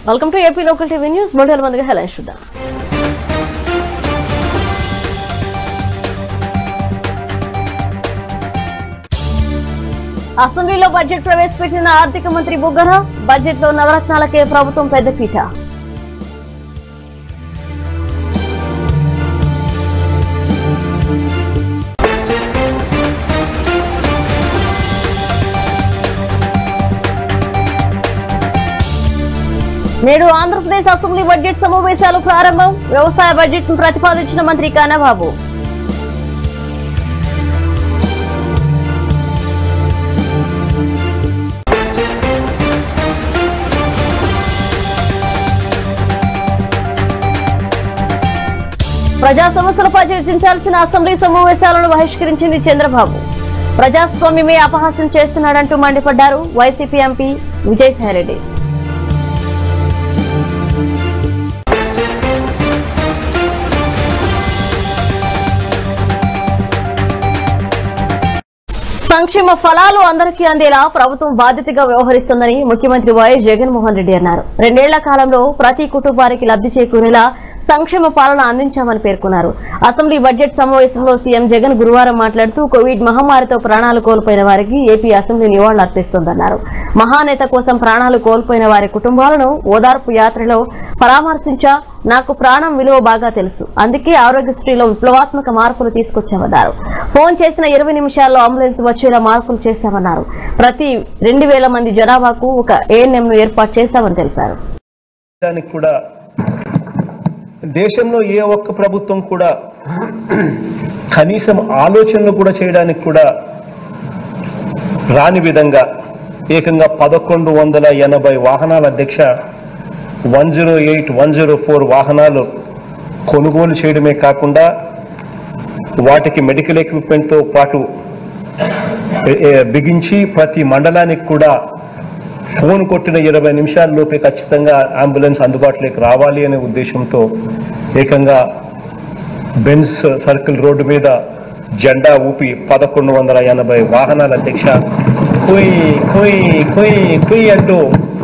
Welcome to AP local TV news. Border మందిగా headline చూద్దాం. అసెంబ్లీలో బడ్జెట్ ప్రవేశపెట్టిన ఆర్థిక మంత్రి బుగ్గన. బడ్జెట్ లో నవరత్నాలకే ప్రభుత్వం పెద్దపీట. నేడు ఆంధ్రప్రదేశ్ అసెంబ్లీ బడ్జెట్ సమావేశాలు ప్రారంభం. వ్యవసాయ బడ్జెట్ ను ప్రతిపాదించిన మంత్రి కన్నబాబు. ప్రజా సమస్యలపై చర్చించాల్సిన అసెంబ్లీ సమావేశాలను బహిష్కరించింది చంద్రబాబు. ప్రజాస్వామ్యమే అపహాస్యం చేస్తున్నాడంటూ మండిపడ్డారు వైసీపీ ఎంపీ విజయసాయిరెడ్డి. సంక్షేమ ఫలాలు అందరికీ అందేలా ప్రభుత్వం బాధ్యతగా వ్యవహరిస్తోందని ముఖ్యమంత్రి వైఎస్ జగన్మోహన్ రెడ్డి అన్నారు. 2 ఏళ్ల కాలంలో ప్రతి కుటుంబానికి లబ్ధి చేకూరేలా సంక్షేమ పాలన అందించామని పేర్కొన్నారు. అసెంబ్లీ బడ్జెట్ సమావేశంలో సీఎం జగన్ గురువారం మాట్లాడుతూ కోవిడ్ మహమ్మారితో ప్రాణాలు కోల్పోయిన వారికి ఏపీ అసెంబ్లీ నివాళులర్పిస్తోందన్నారు. మహానేత కోసం ప్రాణాలు కోల్పోయిన వారి కుటుంబాలను ఓదార్పు యాత్రలో పరామర్శించా. నాకు ప్రాణం విలువ బాగా తెలుసు, అందుకే ఆరోగ్యశ్రీలో విప్లవాత్మక మార్పులు తీసుకొచ్చామన్నారు. ఫోన్ చేసిన 20 నిమిషాల్లో అంబులెన్స్ వచ్చేలా మార్పులు చేశామన్నారు. ప్రతి 2000 మంది జనాభాకు ఒక ఏఎన్ఎం ను ఏర్పాటు చేశామని తెలిపారు. దేశంలో ఏ ఒక్క ప్రభుత్వం కూడా కనీసం ఆలోచనలు కూడా చేయడానికి కూడా రాని విధంగా ఏకంగా 1180 వాహనాల అధ్యక్ష 108, 104 వాహనాలు కొనుగోలు చేయడమే కాకుండా వాటికి మెడికల్ ఎక్విప్మెంట్తో పాటు బిగించి ప్రతి మండలానికి కూడా ఫోన్ కొట్టిన 20 నిమిషాల్లోపే ఖచ్చితంగా అంబులెన్స్ అందుబాటులోకి రావాలి అనే ఉద్దేశంతో ఏకంగా బెన్స్ సర్కిల్ రోడ్డు మీద జెండా ఊపి 1180 వాహనాల అధ్యక్ష కుయ్ కుయ్ కుయ్ కుయ్ అంటూ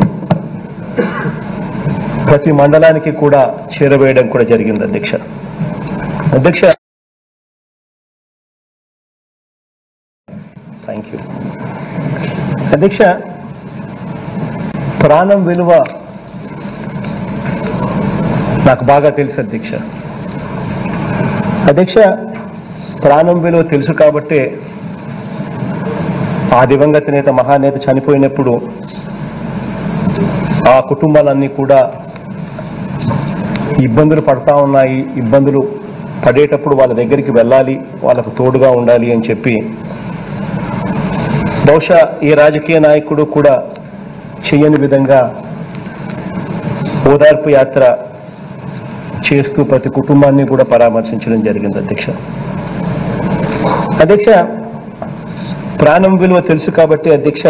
ప్రతి మండలానికి కూడా చేరవేయడం కూడా జరిగింది. అధ్యక్ష థ్యాంక్ యూ అధ్యక్ష. ప్రాణం విలువ నాకు బాగా తెలుసు అధ్యక్ష. ప్రాణం విలువ తెలుసు కాబట్టి ఆ దివంగత నేత మహానేత చనిపోయినప్పుడు ఆ కుటుంబాలన్నీ కూడా ఇబ్బందులు పడతా ఉన్నాయి. ఇబ్బందులు పడేటప్పుడు వాళ్ళ దగ్గరికి వెళ్ళాలి, వాళ్ళకు తోడుగా ఉండాలి అని చెప్పి బహుశా ఏ రాజకీయ నాయకుడు కూడా చేయని విధంగా ఓదార్పు యాత్ర చేస్తూ ప్రతి కుటుంబాన్ని కూడా పరామర్శించడం జరిగింది. అధ్యక్ష ప్రాణం విలువ తెలుసు కాబట్టి అధ్యక్ష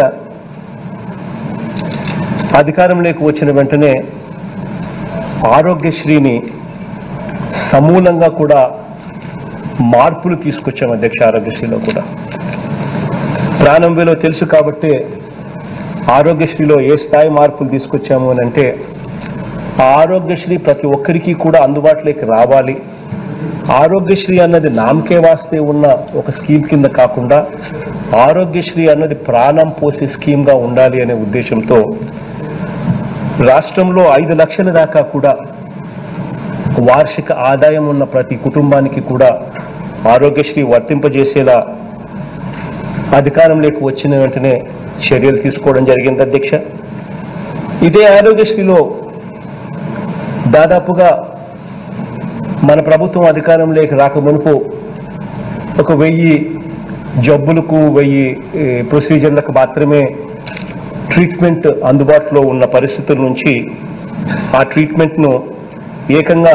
అధికారంలోకి వచ్చిన వెంటనే ఆరోగ్యశ్రీని సమూలంగా కూడా మార్పులు తీసుకొచ్చాం అధ్యక్ష. ఆరోగ్యశ్రీలో కూడా ప్రాణం విలువ తెలుసు కాబట్టి ఆరోగ్యశ్రీలో ఏ స్థాయి మార్పులు తీసుకొచ్చాము అని అంటే ఆరోగ్యశ్రీ ప్రతి ఒక్కరికి కూడా అందుబాటులోకి రావాలి. ఆరోగ్యశ్రీ అన్నది నామకే వాస్తే ఉన్న ఒక స్కీమ్ కింద కాకుండా ఆరోగ్యశ్రీ అన్నది ప్రాణం పోసే స్కీమ్గా ఉండాలి అనే ఉద్దేశంతో రాష్ట్రంలో 5 లక్షల దాకా కూడా వార్షిక ఆదాయం ఉన్న ప్రతి కుటుంబానికి కూడా ఆరోగ్యశ్రీ వర్తింపజేసేలా అధికారంలోకి వచ్చిన వెంటనే చర్యలు తీసుకోవడం జరిగింది అధ్యక్ష. ఇదే ఆరోగ్యశ్రీలో దాదాపుగా మన ప్రభుత్వం అధికారంలోకి రాకమునుపు ఒక 1000 జబ్బులకు 1000 ప్రొసీజర్లకు మాత్రమే ట్రీట్మెంట్ అందుబాటులో ఉన్న పరిస్థితుల నుంచి ఆ ట్రీట్మెంట్ను ఏకంగా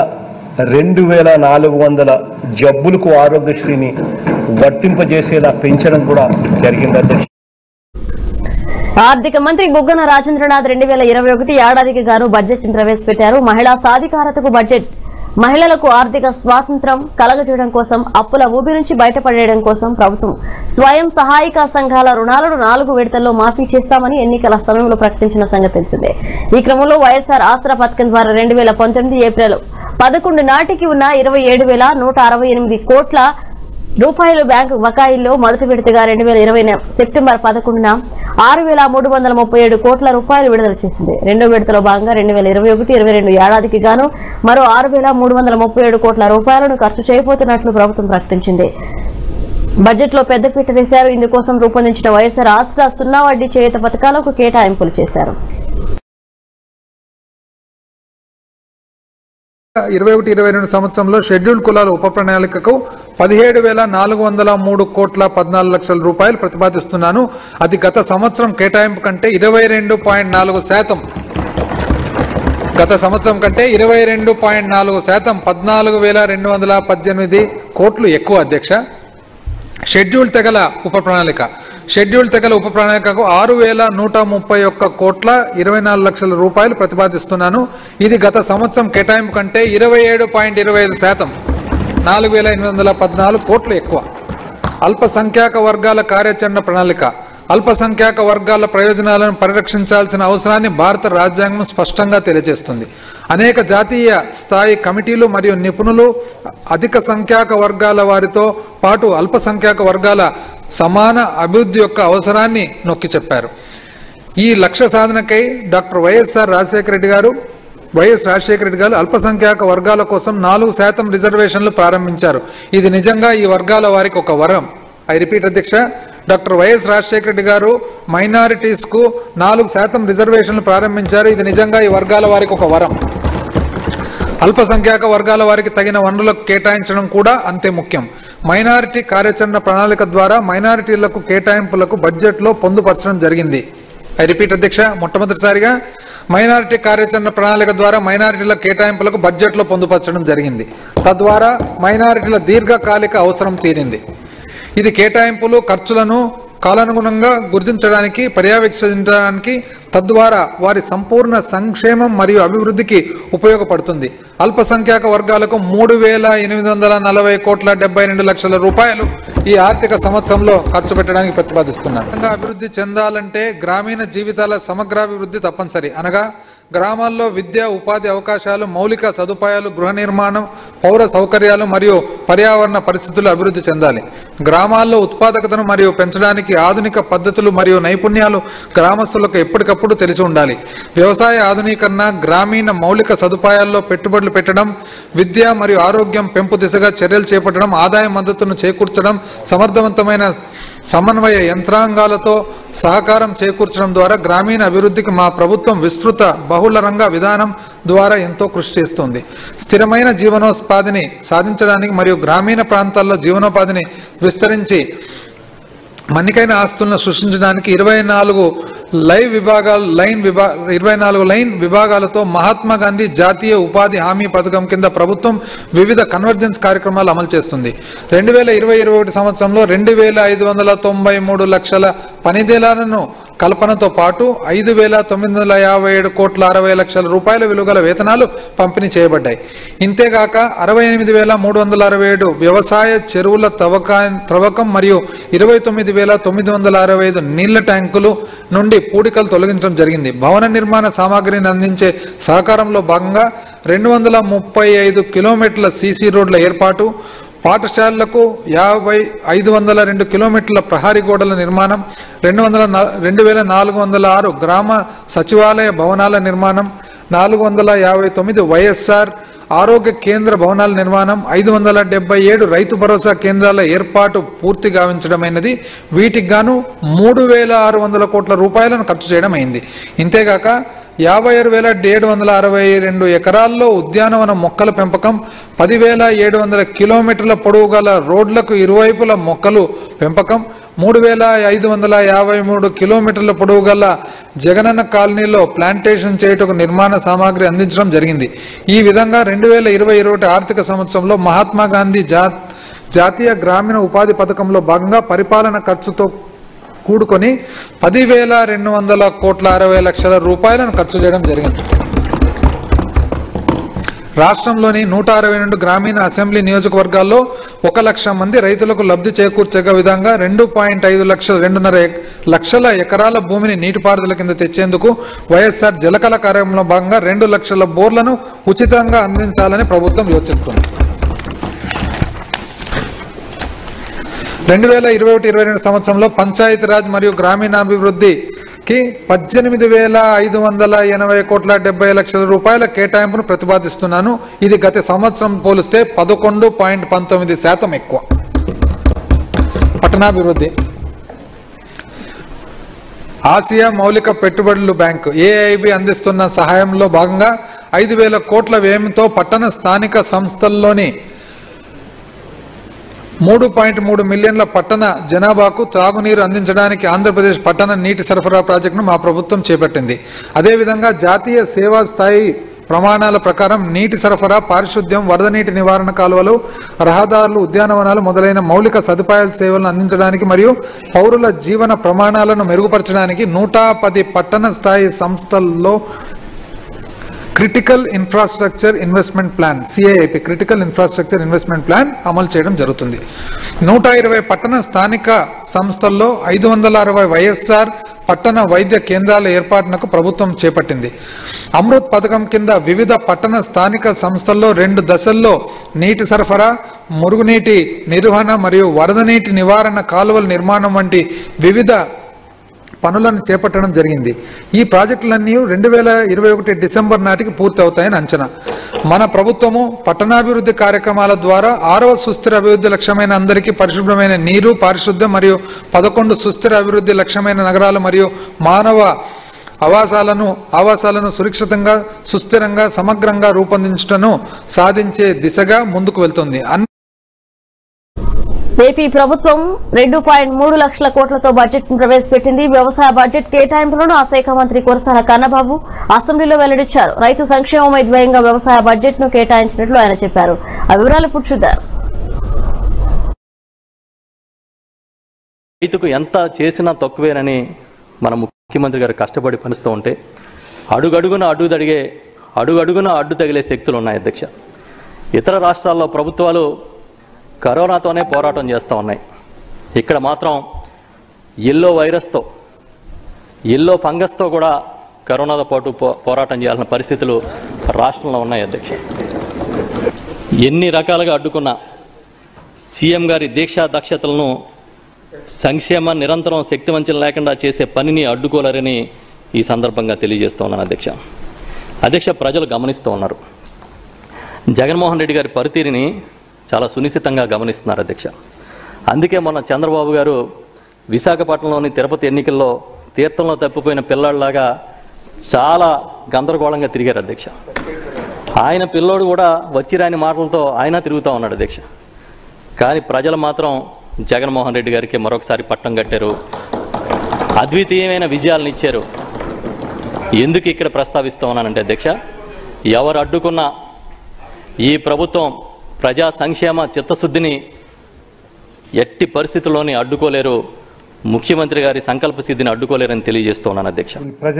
2400 జబ్బులకు ఆరోగ్యశ్రీని వర్తింపజేసేలా పెంచడం కూడా జరిగింది అధ్యక్ష. ఆర్థిక మంత్రి బుగ్గన రాజేంద్రనాథ్ 2021 ఏడాదికి గాను బడ్జెట్ ను ప్రవేశపెట్టారు. మహిళా సాధికారతకు బడ్జెట్ మహిళలకు ఆర్థిక స్వాతంత్రం కలగజేయడం కోసం అప్పుల ఊబి నుంచి బయటపడేయడం కోసం ప్రభుత్వం స్వయం సహాయక సంఘాల రుణాలను 4 విడతల్లో మాఫీ చేస్తామని ఎన్నికల సమయంలో ప్రకటించిన సంగతి తెలిసిందే. ఈ క్రమంలో వైఎస్ఆర్ ఆసరా పథకం ద్వారా 2019 ఏప్రిల్ 11 నాటికి ఉన్న 27,168 కోట్ల రూపాయలు బ్యాంకు బకాయిల్లో మొదటి విడతగా 2020 సెప్టెంబర్ 11న 6,337 కోట్ల రూపాయలు విడుదల చేసింది. రెండో విడతలో భాగంగా 2021-22 ఏడాదికి గాను మరో 6,337 కోట్ల రూపాయలను ఖర్చు చేయబోతున్నట్లు ప్రభుత్వం ప్రకటించింది. బడ్జెట్ లో పెద్దపీట వేశారు. ఇందుకోసం రూపొందించిన వైఎస్ఆర్ ఆసరా 0 వడ్డీ చేయూత పథకాలకు కేటాయింపులు చేశారు. 21-22 సంవత్సరంలో షెడ్యూల్డ్ కులాల ఉప ప్రణాళికకు 17,403 కోట్ల 14 లక్షల రూపాయలు ప్రతిపాదిస్తున్నాను. అది గత సంవత్సరం కేటాయింపు కంటే 22.4%. గత సంవత్సరం కంటే 22.4% 14,218 కోట్లు ఎక్కువ అధ్యక్ష. షెడ్యూల్ తెగల ఉప ప్రణాళికకు 6,131 కోట్ల 24 లక్షల రూపాయలు ప్రతిపాదిస్తున్నాను. ఇది గత సంవత్సరం కేటాయింపు కంటే 27.25% 4,814 కోట్లు ఎక్కువ. అల్పసంఖ్యాక వర్గాల కార్యాచరణ ప్రణాళిక. అల్పసంఖ్యాక వర్గాల ప్రయోజనాలను పరిరక్షించాల్సిన అవసరాన్ని భారత రాజ్యాంగం స్పష్టంగా తెలియజేస్తుంది. అనేక జాతీయ స్థాయి కమిటీలు మరియు నిపుణులు అధిక సంఖ్యాక వర్గాల వారితో పాటు అల్పసంఖ్యాక వర్గాల సమాన అభివృద్ధి యొక్క అవసరాన్ని నొక్కి చెప్పారు. ఈ లక్ష్య సాధనకై డాక్టర్ వైఎస్ రాజశేఖర రెడ్డి గారు అల్పసంఖ్యాక వర్గాల కోసం 4% రిజర్వేషన్లు ప్రారంభించారు. ఇది నిజంగా ఈ వర్గాల వారికి ఒక వరం. ఐ రిపీట్ అధ్యక్ష, డాక్టర్ వైఎస్ రాజశేఖర రెడ్డి గారు మైనారిటీస్ కు 4% రిజర్వేషన్లు ప్రారంభించారు. ఇది నిజంగా ఈ వర్గాల వారికి ఒక వరం. అల్పసంఖ్యాక వర్గాల వారికి తగిన వనరులకు కేటాయించడం కూడా అంతే ముఖ్యం. మైనారిటీ కార్యాచరణ ప్రణాళిక ద్వారా మైనారిటీలకు కేటాయింపులకు బడ్జెట్లో పొందుపరచడం జరిగింది. ఐ రిపీట్ అధ్యక్ష, మొట్టమొదటిసారిగా మైనారిటీ కార్యాచరణ ప్రణాళిక ద్వారా మైనారిటీల కేటాయింపులకు బడ్జెట్లో పొందుపరచడం జరిగింది. తద్వారా మైనారిటీల దీర్ఘకాలిక అవసరం తీరింది. ఇది కేటాయింపులు ఖర్చులను కాలానుగుణంగా గుర్తించడానికి, పర్యవేక్షించడానికి, తద్వారా వారి సంపూర్ణ సంక్షేమం మరియు అభివృద్ధికి ఉపయోగపడుతుంది. అల్పసంఖ్యాక వర్గాలకు 3,840 కోట్ల 72 లక్షల రూపాయలు ఈ ఆర్థిక సంవత్సరంలో ఖర్చు పెట్టడానికి ప్రతిపాదిస్తున్నారు. అభివృద్ధి చెందాలంటే గ్రామీణ జీవితాల సమగ్రాభివృద్ధి తప్పనిసరి. అనగా గ్రామాల్లో విద్య, ఉపాధి అవకాశాలు, మౌలిక సదుపాయాలు, గృహ నిర్మాణం, పౌర సౌకర్యాలు మరియు పర్యావరణ పరిస్థితులు అభివృద్ధి చెందాలి. గ్రామాల్లో ఉత్పాదకతను మరియు పెంచడానికి ఆధునిక పద్ధతులు మరియు నైపుణ్యాలు గ్రామస్తులకు ఎప్పటికప్పుడు తెలిసి ఉండాలి. వ్యవసాయ ఆధునీకరణ, గ్రామీణ మౌలిక సదుపాయాల్లో పెట్టుబడులు పెట్టడం, విద్య మరియు ఆరోగ్యం పెంపు దిశగా చర్యలు చేపట్టడం, ఆదాయ మద్దతును చేకూర్చడం, సమర్థవంతమైన సమన్వయ యంత్రాంగాలతో సహకారం చేకూర్చడం ద్వారా గ్రామీణ అభివృద్ధికి మా ప్రభుత్వం విస్తృత బహుళ రంగ విధానం ద్వారా ఎంతో కృషి చేస్తుంది. స్థిరమైన జీవనోపాధిని సాధించడానికి మరియు గ్రామీణ ప్రాంతాల్లో జీవనోపాధిని విస్తరించి మన్నికైన ఆస్తులను సృష్టించడానికి 24 లైన్ విభాగాలతో మహాత్మా గాంధీ జాతీయ ఉపాధి హామీ పథకం కింద ప్రభుత్వం వివిధ కన్వర్జెన్స్ కార్యక్రమాలు అమలు చేస్తుంది. 2020-21 సంవత్సరంలో 2,593 లక్షల పనిదినాలను కల్పనతో పాటు 5,957 కోట్ల 60 లక్షల రూపాయల విలువగల వేతనాలు పంపిణీ చేయబడ్డాయి. ఇంతేగాక 68,367 వ్యవసాయ చెరువుల త్రవ్వకం మరియు 29,965 నీళ్ల ట్యాంకులు నుండి పూడికలు తొలగించడం జరిగింది. భవన నిర్మాణ సామాగ్రిని అందించే సహకారంలో భాగంగా 235 కిలోమీటర్ల సీసీ రోడ్ల ఏర్పాటు, పాఠశాలలకు 502 కిలోమీటర్ల ప్రహారీ గోడల నిర్మాణం, 2,406 గ్రామ సచివాలయ భవనాల నిర్మాణం, 459 వైఎస్ఆర్ ఆరోగ్య కేంద్ర భవనాల నిర్మాణం, 577 రైతు భరోసా కేంద్రాల ఏర్పాటు పూర్తి గావించడమైనది. వీటికి గాను 3,600 కోట్ల రూపాయలను ఖర్చు చేయడం అయింది. ఇంతేగాక 56,762 ఎకరాల్లో ఉద్యానవన మొక్కల పెంపకం, 10,700 కిలోమీటర్ల పొడవు గల రోడ్లకు ఇరువైపుల మొక్కలు పెంపకం, 3,553 కిలోమీటర్ల పొడవు గల జగనన్న కాలనీలో ప్లాంటేషన్ చేయుటకు నిర్మాణ సామాగ్రి అందించడం జరిగింది. ఈ విధంగా 2020-21 ఆర్థిక సంవత్సరంలో మహాత్మా గాంధీ జాతీయ గ్రామీణ ఉపాధి పథకంలో భాగంగా పరిపాలన ఖర్చుతో కూడుకొని 10,200 కోట్ల 60 లక్షల రూపాయలను ఖర్చు చేయడం జరిగింది. రాష్ట్రంలోని 162 గ్రామీణ అసెంబ్లీ నియోజకవర్గాల్లో 1 లక్ష మంది రైతులకు లబ్ధి చేకూర్చే విధంగా 2.2 లక్షల ఎకరాల భూమిని నీటిపారుదల కింద తెచ్చేందుకు వైఎస్ఆర్ జలకళ కార్యక్రమంలో భాగంగా 2 లక్షల బోర్లను ఉచితంగా అందించాలని ప్రభుత్వం యోచిస్తుంది. 2021-22 సంవత్సరంలో పంచాయతీరాజ్ మరియు గ్రామీణాభివృద్ధికి 18,580 కోట్ల 70 లక్షల రూపాయల కేటాయింపును ప్రతిపాదిస్తున్నాను. ఇది గత సంవత్సరం పోలిస్తే 11.19% ఎక్కువ. పట్టణాభివృద్ధి. ఆసియా మౌలిక పెట్టుబడులు బ్యాంకు AIB అందిస్తున్న సహాయంలో భాగంగా 5,000 కోట్ల వ్యయంతో పట్టణ స్థానిక సంస్థల్లోని 3.3 మిలియన్ల పట్టణ జనాభాకు త్రాగునీరు అందించడానికి ఆంధ్రప్రదేశ్ పట్టణ నీటి సరఫరా ప్రాజెక్టును మా ప్రభుత్వం చేపట్టింది. అదేవిధంగా జాతీయ సేవా స్థాయి ప్రమాణాల ప్రకారం నీటి సరఫరా, పారిశుద్ధ్యం, వరద నీటి నివారణ కాలువలు, రహదారులు, ఉద్యానవనాలు మొదలైన మౌలిక సదుపాయాల సేవలను అందించడానికి మరియు పౌరుల జీవన ప్రమాణాలను మెరుగుపరచడానికి 110 పట్టణ స్థాయి సంస్థల్లో critical infrastructure investment plan CIP critical infrastructure investment plan అమలు చేయడం జరుగుతుంది. 120 పట్టణ స్థానిక సంస్థల్లో 560 వైఎస్ఆర్ పట్టణ వైద్య కేంద్రాల ఏర్పాటునకు ప్రభుత్వం చేపట్టింది. అమృత్ పథకం కింద వివిధ పట్టణ స్థానిక సంస్థల్లో 2 దశల్లో నీటి సరఫరా, మురుగునీటి నిర్వహణ మరియు వరద నీటి నివారణ కాలువల నిర్మాణం వంటి వివిధ పనులను చేపట్టడం జరిగింది. ఈ ప్రాజెక్టులన్నీ 2021 డిసెంబర్ నాటికి పూర్తి అవుతాయని అంచనా. మన ప్రభుత్వము పట్టణాభివృద్ధి కార్యక్రమాల ద్వారా 6వ సుస్థిర అభివృద్ధి లక్ష్యమైన అందరికీ పరిశుభ్రమైన నీరు, పారిశుద్ధ్యం మరియు 11 సుస్థిర అభివృద్ధి లక్ష్యమైన నగరాలు మరియు మానవ ఆవాసాలను సురక్షితంగా, సుస్థిరంగా, సమగ్రంగా రూపొందించటను సాధించే దిశగా ముందుకు వెళ్తుంది. ఏపీ ప్రభుత్వం 2.3 లక్షల కోట్లతో బడ్జెట్ ను ప్రవేశపెట్టింది. వ్యవసాయ బడ్జెట్ కేటాయింపులను ఆ శాఖ మంత్రి కురసాల కన్నబాబు అసెంబ్లీలో వెల్లడించారు. రైతు సంక్షేమమే ధ్యేయంగా వ్యవసాయ బడ్జెట్ ను కేటాయించినట్లు ఆయన చెప్పారు. ఆ వివరాలు ఇప్పుడు చూద్దాం. రైతుకు ఎంత చేసినా తక్కువేనని మన ముఖ్యమంత్రి గారు కష్టపడి పనిస్తూ ఉంటే అడుగడుగున అడ్డు తగిలే శక్తులు ఉన్నాయి అధ్యక్ష. ఇతర రాష్ట్రాల్లో ప్రభుత్వాలు కరోనాతోనే పోరాటం చేస్తూ ఉన్నాయి. ఇక్కడ మాత్రం ఎల్లో ఫంగస్తో కూడా కరోనాతో పాటు పోరాటం చేయాల్సిన పరిస్థితులు రాష్ట్రంలో ఉన్నాయి అధ్యక్ష. ఎన్ని రకాలుగా అడ్డుకున్న సీఎం గారి దీక్షా దక్షతలను, సంక్షేమ నిరంతరం శక్తివంచన లేకుండా చేసే పనిని అడ్డుకోలేరని ఈ సందర్భంగా తెలియజేస్తూ ఉన్నాను అధ్యక్ష. ప్రజలు గమనిస్తూ ఉన్నారు. జగన్మోహన్ రెడ్డి గారి పనితీరుని చాలా సునిశ్చితంగా గమనిస్తున్నారు అధ్యక్ష. అందుకే మొన్న చంద్రబాబు గారు విశాఖపట్నంలోని తిరుపతి ఎన్నికల్లో తీర్థంలో తప్పిపోయిన పిల్లాడిలాగా చాలా గందరగోళంగా తిరిగారు అధ్యక్ష. ఆయన పిల్లోడు కూడా వచ్చిరాని మాటలతో ఆయన తిరుగుతూ ఉన్నాడు అధ్యక్ష. కానీ ప్రజలు మాత్రం జగన్మోహన్ రెడ్డి గారికి మరొకసారి పట్టం కట్టారు, అద్వితీయమైన విజయాలను ఇచ్చారు. ఎందుకు ఇక్కడ ప్రస్తావిస్తూ ఉన్నానంటే అధ్యక్ష, ఎవరు అడ్డుకున్నా ఈ ప్రభుత్వం ప్రజా సంక్షేమ చిత్తశుద్ధిని ఎట్టి పరిస్థితుల్లోని అడ్డుకోలేరు, ముఖ్యమంత్రి గారి సంకల్ప సిద్ధిని అడ్డుకోలేరని తెలియజేస్తూ ఉన్నాను అధ్యక్ష.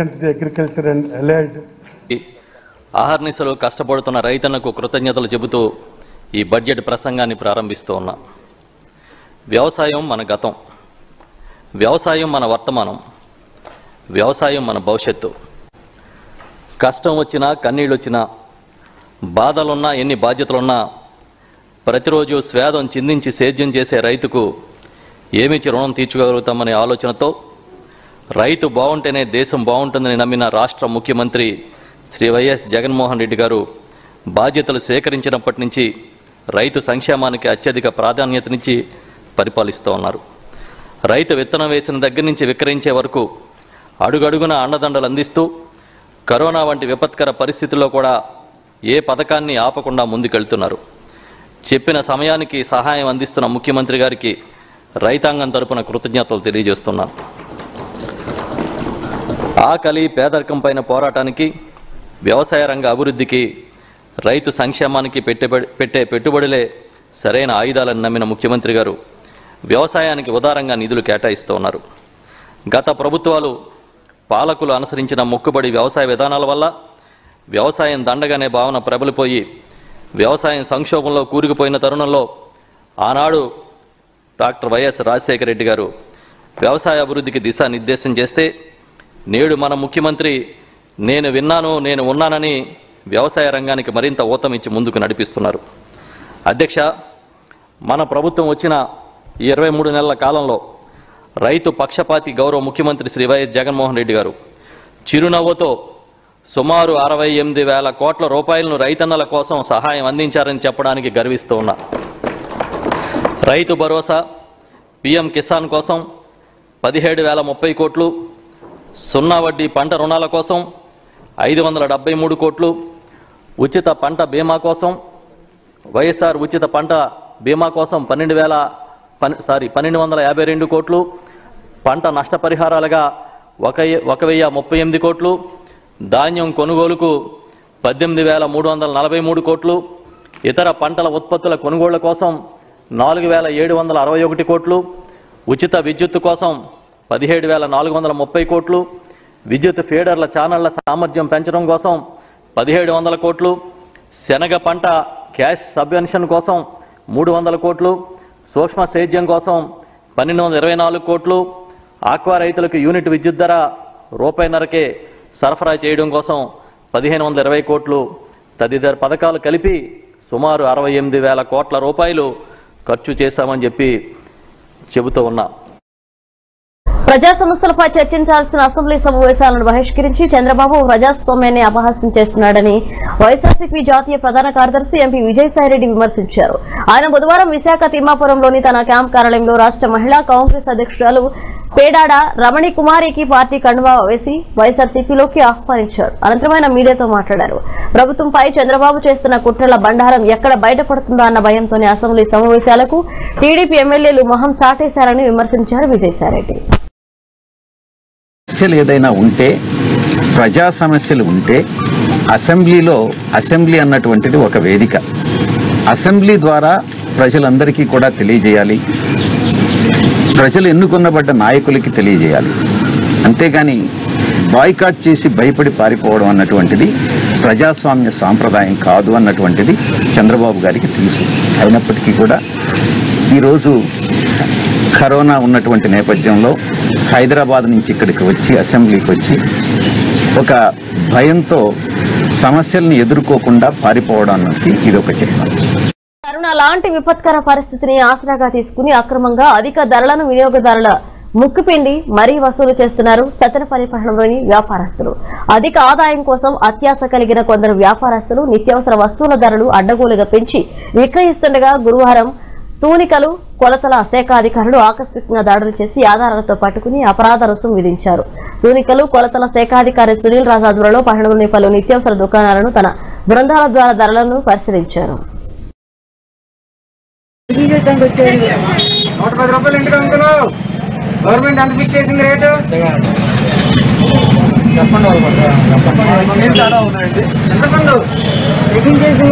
ఆహర్నిశలు కష్టపడుతున్న రైతన్నకు కృతజ్ఞతలు చెబుతూ ఈ బడ్జెట్ ప్రసంగాన్ని ప్రారంభిస్తూ ఉన్నా. వ్యవసాయం మన గతం, వ్యవసాయం మన వర్తమానం, వ్యవసాయం మన భవిష్యత్తు. కష్టం వచ్చినా, కన్నీళ్ళు వచ్చినా, బాధలున్నా, ఎన్ని బాధ్యతలున్నా ప్రతిరోజు స్వేదం చిందించి సేద్యం చేసే రైతుకు ఏమిచ్చి రుణం తీర్చుకోగలుగుతామనే ఆలోచనతో రైతు బాగుంటేనే దేశం బాగుంటుందని నమ్మిన రాష్ట్ర ముఖ్యమంత్రి శ్రీ వైఎస్ జగన్మోహన్ రెడ్డి గారు బాధ్యతలు స్వీకరించినప్పటి నుంచి రైతు సంక్షేమానికి అత్యధిక ప్రాధాన్యతనిచ్చి పరిపాలిస్తూ ఉన్నారు. రైతు విత్తనం వేసిన దగ్గర నుంచి విక్రయించే వరకు అడుగడుగున అండదండలు అందిస్తూ కరోనా వంటి విపత్కర పరిస్థితుల్లో కూడా ఏ పథకాన్ని ఆపకుండా ముందుకెళ్తున్నారు. చెప్పిన సమయానికి సహాయం అందిస్తున్న ముఖ్యమంత్రి గారికి రైతాంగం తరపున కృతజ్ఞతలు తెలియజేస్తున్నాను. ఆకలి, పేదరికం పైన పోరాటానికి, వ్యవసాయ రంగ అభివృద్ధికి, రైతు సంక్షేమానికి పెట్టే పెట్టుబడులే సరైన ఆయుధాలను నమ్మిన ముఖ్యమంత్రి గారు వ్యవసాయానికి ఉదారంగా నిధులు కేటాయిస్తూ ఉన్నారు. గత ప్రభుత్వాలు పాలకులు అనుసరించిన మొక్కుబడి వ్యవసాయ విధానాల వల్ల వ్యవసాయం దండగానే భావన ప్రబలిపోయి వ్యవసాయం సంక్షోభంలో కూరుకుపోయిన తరుణంలో ఆనాడు డాక్టర్ వైఎస్ రాజశేఖర రెడ్డి గారు వ్యవసాయ అభివృద్ధికి దిశానిర్దేశం చేస్తే నేడు మన ముఖ్యమంత్రి నేను విన్నాను నేను ఉన్నానని వ్యవసాయ రంగానికి మరింత ఊతమిచ్చి ముందుకు నడిపిస్తున్నారు. అధ్యక్ష, మన ప్రభుత్వం వచ్చిన 23 నెలల కాలంలో రైతు పక్షపాతి గౌరవ ముఖ్యమంత్రి శ్రీ వైఎస్ జగన్మోహన్ రెడ్డి గారు చిరునవ్వుతో సుమారు 68,000 కోట్ల రూపాయలను రైతన్నల కోసం సహాయం అందించారని చెప్పడానికి గర్విస్తూ ఉన్నా. రైతు భరోసా, పిఎం కిసాన్ కోసం 17,030 కోట్లు, సున్నా వడ్డీ పంట రుణాల కోసం 573 కోట్లు, ఉచిత పంట బీమా కోసం వైఎస్ఆర్ ఉచిత పంట బీమా కోసం 1252 కోట్లు, పంట నష్టపరిహారాలుగా 1,038 కోట్లు, ధాన్యం కొనుగోలుకు 18,343 కోట్లు, ఇతర పంటల ఉత్పత్తుల కొనుగోళ్ల కోసం 4,761 కోట్లు, ఉచిత విద్యుత్తు కోసం 17,430 కోట్లు, విద్యుత్ ఫీడర్ల ఛానళ్ల సామర్థ్యం పెంచడం కోసం 1,700 కోట్లు, శనగ పంట క్యాష్ సబ్వెన్షన్ కోసం 300 కోట్లు, సూక్ష్మ సేద్యం కోసం 1,224 కోట్లు, ఆక్వా రైతులకు యూనిట్ విద్యుత్ ధర ₹1.5కే సరఫరా చేయడం కోసం 1,520 కోట్లు తదితర పథకాలు కలిపి సుమారు 68,000 కోట్ల రూపాయలు ఖర్చు చేశామని చెప్పి చెబుతూ ఉన్నా. ప్రజా సమస్యలపై చర్చించాల్సిన అసెంబ్లీ సమావేశాలను బహిష్కరించి చంద్రబాబు ప్రజాస్వామ్యాన్ని అపహాస్యం చేస్తున్నాడని వైఎస్ఆర్సీపీ జాతీయ ప్రధాన కార్యదర్శి ఎంపీ విజయసాయిరెడ్డి విమర్శించారు. ఆయన బుధవారం విశాఖ తిమ్మాపురంలోని తన క్యాంప్ కార్యాలయంలో రాష్ట్ర మహిళా కాంగ్రెస్ అధ్యక్షురాలు పేడాడ రమణి కుమారికి పార్టీ కండువా వేసి వైఎస్ఆర్సీపీలోకి ఆహ్వానించారు. అనంతరం ఆయన మీడియాతో మాట్లాడారు. ప్రభుత్వంపై చంద్రబాబు చేస్తున్న కుట్రల బండారం ఎక్కడ బయటపడుతుందో అన్న భయంతోనే అసెంబ్లీ సమావేశాలకు టీడీపీ ఎమ్మెల్యేలు మొహం చాటేశారని విమర్శించారు విజయసాయిరెడ్డి. సమస్యలు ఏదైనా ఉంటే, ప్రజా సమస్యలు ఉంటే అసెంబ్లీ అన్నటువంటిది ఒక వేదిక. అసెంబ్లీ ద్వారా ప్రజలందరికీ కూడా తెలియజేయాలి, ప్రజలు ఎన్నుకున్నబడ్డ నాయకులకి తెలియజేయాలి. అంతేగాని బాయ్కాట్ చేసి భయపడి పారిపోవడం అన్నటువంటిది ప్రజాస్వామ్య సాంప్రదాయం కాదు అన్నటువంటిది చంద్రబాబు గారికి తెలుసు. అయినప్పటికీ కూడా ఈరోజు కరోనా ఉన్నటువంటి నేపథ్యంలో హైదరాబాద్ నుంచి ఇక్కడికి వచ్చి అసెంబ్లీకి వచ్చి ఒక భయంతో సమస్యల్ని ఎదుర్కోకుండా పారిపోవడానికి ఇది ఒక చిహ్నం. కరోనా లాంటి విపత్కర పరిస్థితిని ఆసరాగా తీసుకుని అక్రమంగా అధిక ధరలను వినియోగదారుల ముక్కుపిండి మరీ వసూలు చేస్తున్నారు సత్తెనపల్లి పట్టణంలోని వ్యాపారస్తులు. అధిక ఆదాయం కోసం అత్యాశ కలిగిన కొందరు వ్యాపారస్తులు నిత్యావసర వస్తువుల ధరలు అడ్డగోలుగా పెంచి విక్రయిస్తుండగా గురువారం తూనికలు కొలతల శాఖ అధికారులు ఆకస్మికంగా దాడులు చేసి ఆధారాలతో పట్టుకుని అపరాధ రుసుం విధించారు. తూనికలు కొలతల శాఖాధికారి సునీల్ రాజ్ ఆధ్వర్యంలో పట్టణంలోని పలు నిత్యావసర దుకాణాలను తన బృందాల ద్వారా ధరలను పరిశీలించారు. గవర్నమెంట్ ఎంత ఫిక్స్ చేసింది రేటు చెప్పండి. ఎంతమంది చెకింగ్ చేసింది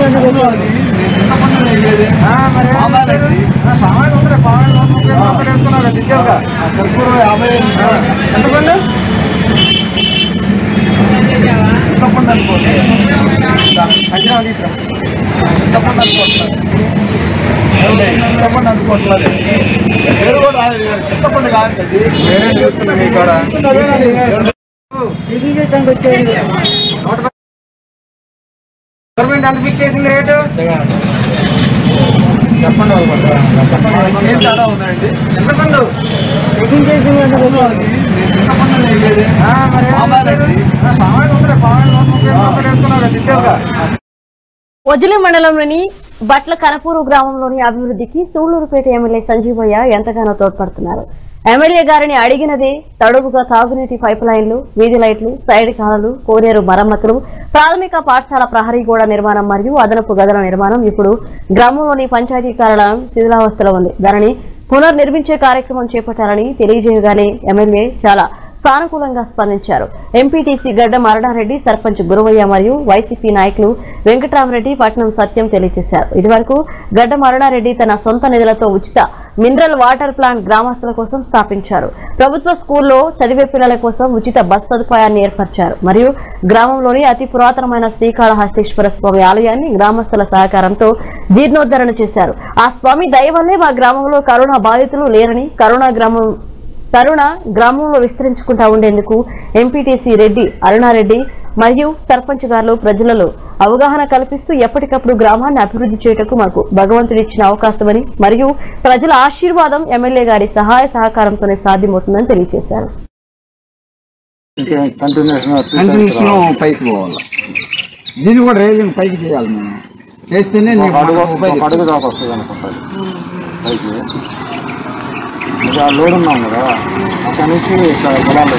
గవర్నమెంట్ ఎంత ఫిక్స్ చేసింది రేటు చెప్పండి. ఎంతమంది చెకింగ్ చేసింది వజ్లి మండలంలోని బట్ల కనపూరు గ్రామంలోని అభివృద్ధికి సూళ్లూరుపేట ఎమ్మెల్యే సంజీవయ్య ఎంతగానో తోడ్పడుతున్నారు. ఎమ్మెల్యే గారిని అడిగినదే తడువుగా తాగునీటి పైప్ లైన్లు, వీధి లైట్లు, సైడ్ కాలువలు, కోనేరు మరమ్మతులు, ప్రాథమిక పాఠశాల ప్రహరీ గోడ నిర్మాణం మరియు అదనపు గదుల నిర్మాణం. ఇప్పుడు గ్రామంలోని పంచాయతీ కార్యాలయం శిథిలావస్థలో ఉంది. దానిని పునర్నిర్మించే కార్యక్రమం చేపట్టాలని తెలియజేయగానే ఎమ్మెల్యే చాలా సానుకూలంగా స్పందించారు. ఎంపీటీసీ గడ్డం అరుణారెడ్డి, సర్పంచ్ గురువయ్య మరియు వైసీపీ నాయకులు వెంకట్రామరెడ్డి, పట్నం సత్యం తెలియజేశారు. ఇదివరకు గడ్డం అరుణారెడ్డి తన సొంత నిధులతో ఉచిత మినరల్ వాటర్ ప్లాంట్ గ్రామస్తుల కోసం స్థాపించారు. ప్రభుత్వ స్కూల్లో చదివే పిల్లల కోసం ఉచిత బస్ సదుపాయాన్ని ఏర్పరిచారు. మరియు గ్రామంలోని అతి పురాతనమైన శ్రీకాళహస్తీశ్వర స్వామి ఆలయాన్ని గ్రామస్తుల సహకారంతో జీర్ణోద్ధరణ చేశారు. ఆ స్వామి దయ వల్లే మా గ్రామంలో కరోనా బాధితులు లేరని, కరోనా గ్రామంలో విస్తరించుకుంటా ఉండేందుకు ఎంపీటీసీ రెడ్డి అరుణారెడ్డి మరియు సర్పంచ్ గారు ప్రజలలో అవగాహన కల్పిస్తూ ఎప్పటికప్పుడు గ్రామాన్ని అభివృద్ధి చేయటకు మాకు భగవంతుడిచ్చిన అవకాశమని మరియు ప్రజల ఆశీర్వాదం ఎమ్మెల్యే గారి సహాయ సహకారంతోనే సాధ్యమవుతుందని తెలియజేశారు. పైకి పోవాలి, దీన్ని కూడా రేలింగ్ పైకి చేయాలి. మేము చేస్తేనే అడుగు దాకా వస్తుంది అనుకుంటుంది. పైకి లోడ్ ఉన్నాం కదా, అక్కడి నుంచి పొలాల్లో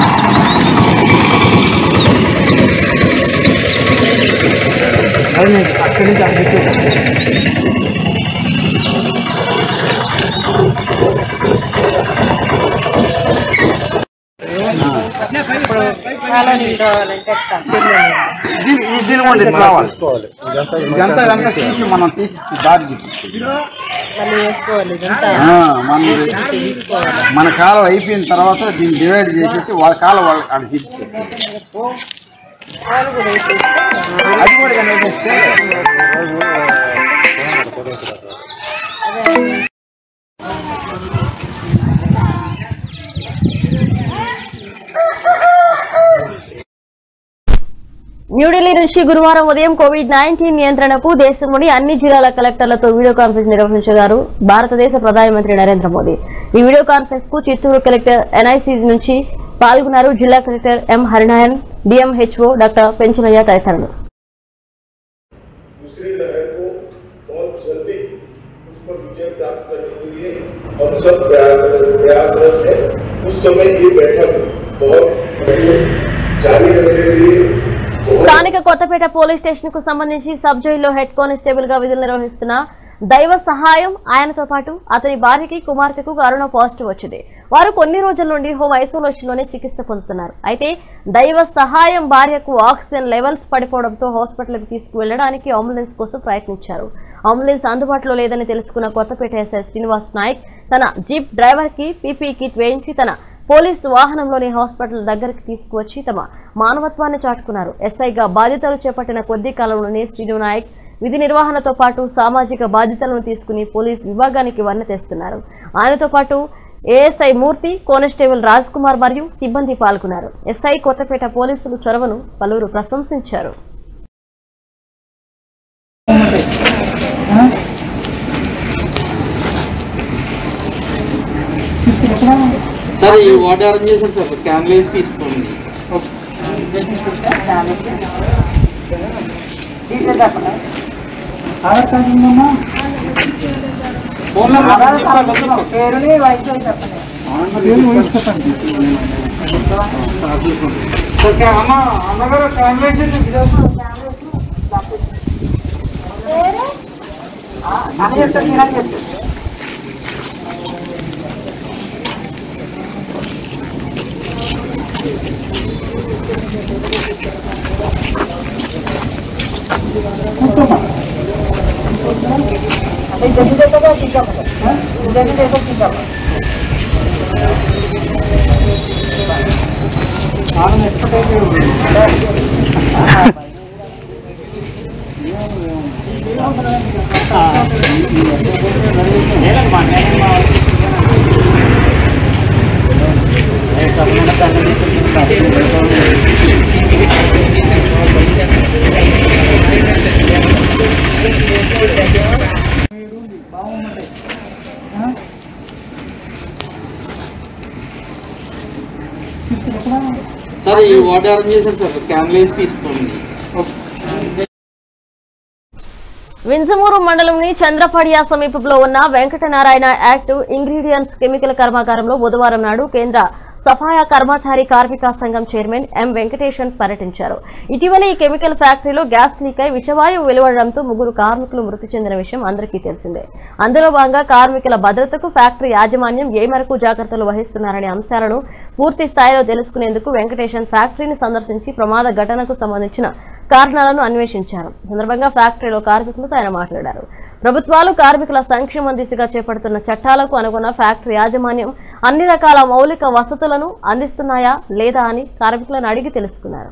అక్కడి నుంచి ఇదంతా తీసి మనం తీసి దారి మన కాలం అయిపోయిన తర్వాత దీన్ని డివైడ్ చేసేసి వాళ్ళ కాలం వాళ్ళు అక్కడ తీసి అది కూడా నేర్పిస్తే న్యూఢిల్లీ నుంచి గురువారం ఉదయం కోవిడ్-19 నియంత్రణకు దేశంలోని అన్ని జిల్లాల కలెక్టర్లతో వీడియో కాన్ఫరెన్స్ నిర్వహించారు భారతదేశ ప్రధానమంత్రి నరేంద్ర మోదీ. ఈ వీడియో కాన్ఫరెన్స్ కు చిత్తూరు కలెక్టర్ ఎన్ఐసిసి నుంచి పాల్గొన్నారు. జిల్లా collector M Harinarayana, DMHO doctor Penchalaiah తదితరులు. స్థానిక కొత్తపేట పోలీస్ స్టేషన్ కు సంబంధించి సబ్ జైల్లో హెడ్ కానిస్టేబుల్ గా విధులు నిర్వహిస్తున్న దైవ సహాయం ఆయనతో పాటు అతని భార్యకి కుమార్తెకు కరోనా పాజిటివ్ వచ్చింది. వారు కొన్ని రోజుల నుండి హోమ్ ఐసోలేషన్ లోనే చికిత్స పొందుతున్నారు. అయితే దైవ సహాయం భార్యకు ఆక్సిజన్ లెవెల్స్ పడిపోవడంతో హాస్పిటల్ కి తీసుకువెళ్లడానికి అంబులెన్స్ కోసం ప్రయత్నించారు. అంబులెన్స్ అందుబాటులో లేదని తెలుసుకున్న కొత్తపేట ఎస్ఐ శ్రీనివాస్ నాయక్ తన జీప్ డ్రైవర్ కి పీపీ కిట్ వేయించి తన పోలీసు వాహనంలోని హాస్పిటల్ దగ్గరికి తీసుకువచ్చి తమ మానవత్వాన్ని చాటుకున్నారు. ఎస్ఐగా బాధ్యతలు చేపట్టిన కొద్ది కాలంలోనే శ్రీను నాయక్ విధి నిర్వహణతో పాటు సామాజిక బాధ్యతలను తీసుకుని పోలీస్ విభాగానికి వన్నె తెస్తున్నారు. ఆయనతో పాటు ఏఎస్ఐ మూర్తి, కానిస్టేబుల్ రాజ్ కుమార్ మరియు సిబ్బంది పాల్గొన్నారు. ఎస్ఐ కొత్తపేట పోలీసులు చొరవను పలువురు ప్రశంసించారు. సార్ ఈ వాటర్ అరేంజ్ చేశారు సార్, క్యాన్లేజ్ తీసుకోండి. అన్నగారు క్యాన్లేజ్ సార్ ఈ వాటర్ అరేంజ్ చేశారు సార్, క్యాన్లేజ్ తీసుకోండి. వింజమూరు మండలంలోని చంద్రపడియా సమీపంలో ఉన్న వెంకటనారాయణ యాక్టివ్ ఇంగ్రీడియంట్స్ కెమికల్ కర్మాగారంలో బుధవారం నాడు కేంద్ర సఫాయా కర్మచారి కార్మిక సంఘం చైర్మన్ ఎం వెంకటేశన్ పర్యటించారు. ఇటీవల ఈ కెమికల్ ఫ్యాక్టరీలో గ్యాస్ లీక్ అయి విషవాయువు వెలువడడంతో 3 కార్మికులు మృతి చెందిన విషయం అందరికీ తెలిసిందే. అందులో భాగంగా కార్మికుల భద్రతకు ఫ్యాక్టరీ యాజమాన్యం ఏ మేరకు జాగ్రత్తలు వహిస్తున్నారనే అంశాలను పూర్తి స్థాయిలో తెలుసుకునేందుకు వెంకటేశన్ ఫ్యాక్టరీని సందర్శించి ప్రమాద ఘటనకు సంబంధించిన కారణాలను అన్వేషించారు. సందర్భంగా ఫ్యాక్టరీలో కార్మికులతో ఆయన మాట్లాడారు. ప్రభుత్వాలు కార్మికుల సంక్షేమం దిశగా చేపడుతున్న చట్టాలకు అనుగుణ ఫ్యాక్టరీ యాజమాన్యం అన్ని రకాల మౌలిక వసతులను అందిస్తున్నాయా లేదా అని కార్మికులను అడిగి తెలుసుకున్నారు.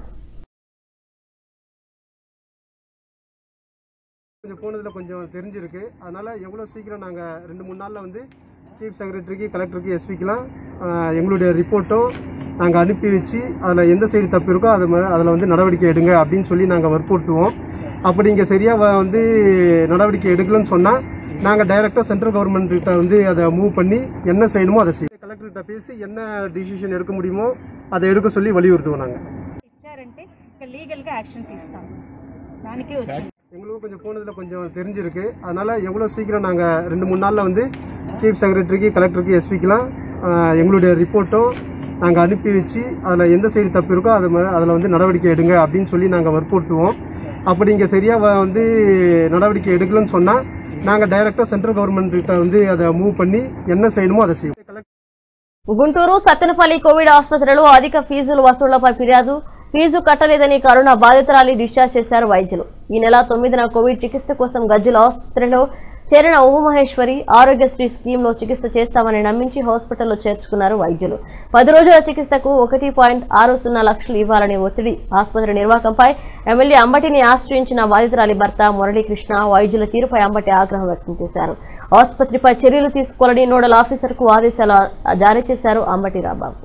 போனதுல கொஞ்சம் தெரிஞ்சிருக்கு. அதனால எவ்வளவு சீக்கிரம் நாங்க 2-3 நாள்ல வந்து சீஃப் செக்ரட்டரிக்கு, கலெக்டருக்கு, எஸ்பிக்கெல்லாம் எங்களுடைய ரிப்போர்ட்டும் நாங்கள் அனுப்பி வச்சு அதில் எந்த சைடு தப்பு இருக்கோ அதில் வந்து நடவடிக்கை எடுங்க அப்படின்னு சொல்லி நாங்கள் வற்புறுத்துவோம். அப்படி இங்கே சரியாக வந்து நடவடிக்கை எடுக்கலன்னு சொன்னால் நாங்கள் டைரெக்டாக சென்ட்ரல் கவர்மெண்ட்கிட்ட வந்து அதை மூவ் பண்ணி என்ன செய்யணுமோ அதை செய்யும். கலெக்டர்கிட்ட பேசி என்ன டிசிஷன் எடுக்க முடியுமோ அதை எடுக்க சொல்லி வலியுறுத்துவோம். நாங்கள் ఇచ్చారంటే లీగల్గా యాక్షన్ తీస్తాం. దానికే వచ్చింది. எங்களுக்கும் கொஞ்சம் போனதில் கொஞ்சம் தெரிஞ்சிருக்கு. அதனால எவ்வளோ சீக்கிரம் நாங்கள் 2-3 நாளில் வந்து சீஃப் செக்ரட்டரிக்கு, கலெக்டருக்கு, எஸ்பிக்கெல்லாம் எங்களுடைய ரிப்போர்ட்டும் நாங்கள் அனுப்பி வச்சு அதில் எந்த சைடு தப்பு இருக்கோ அதில் வந்து நடவடிக்கை எடுங்க அப்படின்னு சொல்லி நாங்கள் வற்புறுத்துவோம். அப்படி இங்கே சரியாக வந்து நடவடிக்கை எடுக்கலன்னு சொன்னால் நாங்கள் டைரெக்டாக சென்ட்ரல் கவர்மெண்ட்கிட்ட வந்து அதை மூவ் பண்ணி என்ன செய்யணுமோ அதை செய்யும். గుంటూరు సత్తెనపల్లి కోవిడ్ ఆసుపత్రిలో అధిక ఫీజులు వసూళ్లపై ఫీజు కట్టలేదని కరోనా బాధితురాలి డిశ్చార్జ్ చేశారు వైద్యులు. ఈ నెల 9న కోవిడ్ చికిత్స కోసం గజ్జల ఆసుపత్రిలో చేరిన ఉమామహేశ్వరి ఆరోగ్యశ్రీ స్కీమ్ లో చికిత్స చేస్తామని నమ్మించి హాస్పిటల్లో చేర్చుకున్నారు వైద్యులు. 10 రోజుల చికిత్సకు 1.60 లక్షలు ఇవ్వాలని ఒత్తిడి ఆసుపత్రి నిర్వాహకంపై ఎమ్మెల్యే అంబటిని ఆశ్రయించిన బాధితురాలి భర్త మురళీకృష్ణ వైద్యుల తీరుపై అంబటి ఆగ్రహం వ్యక్తం చేశారు. ఆసుపత్రిపై చర్యలు తీసుకోవాలని నోడల్ ఆఫీసర్ కు ఆదేశాలు జారీ చేశారు అంబటి రాంబాబు.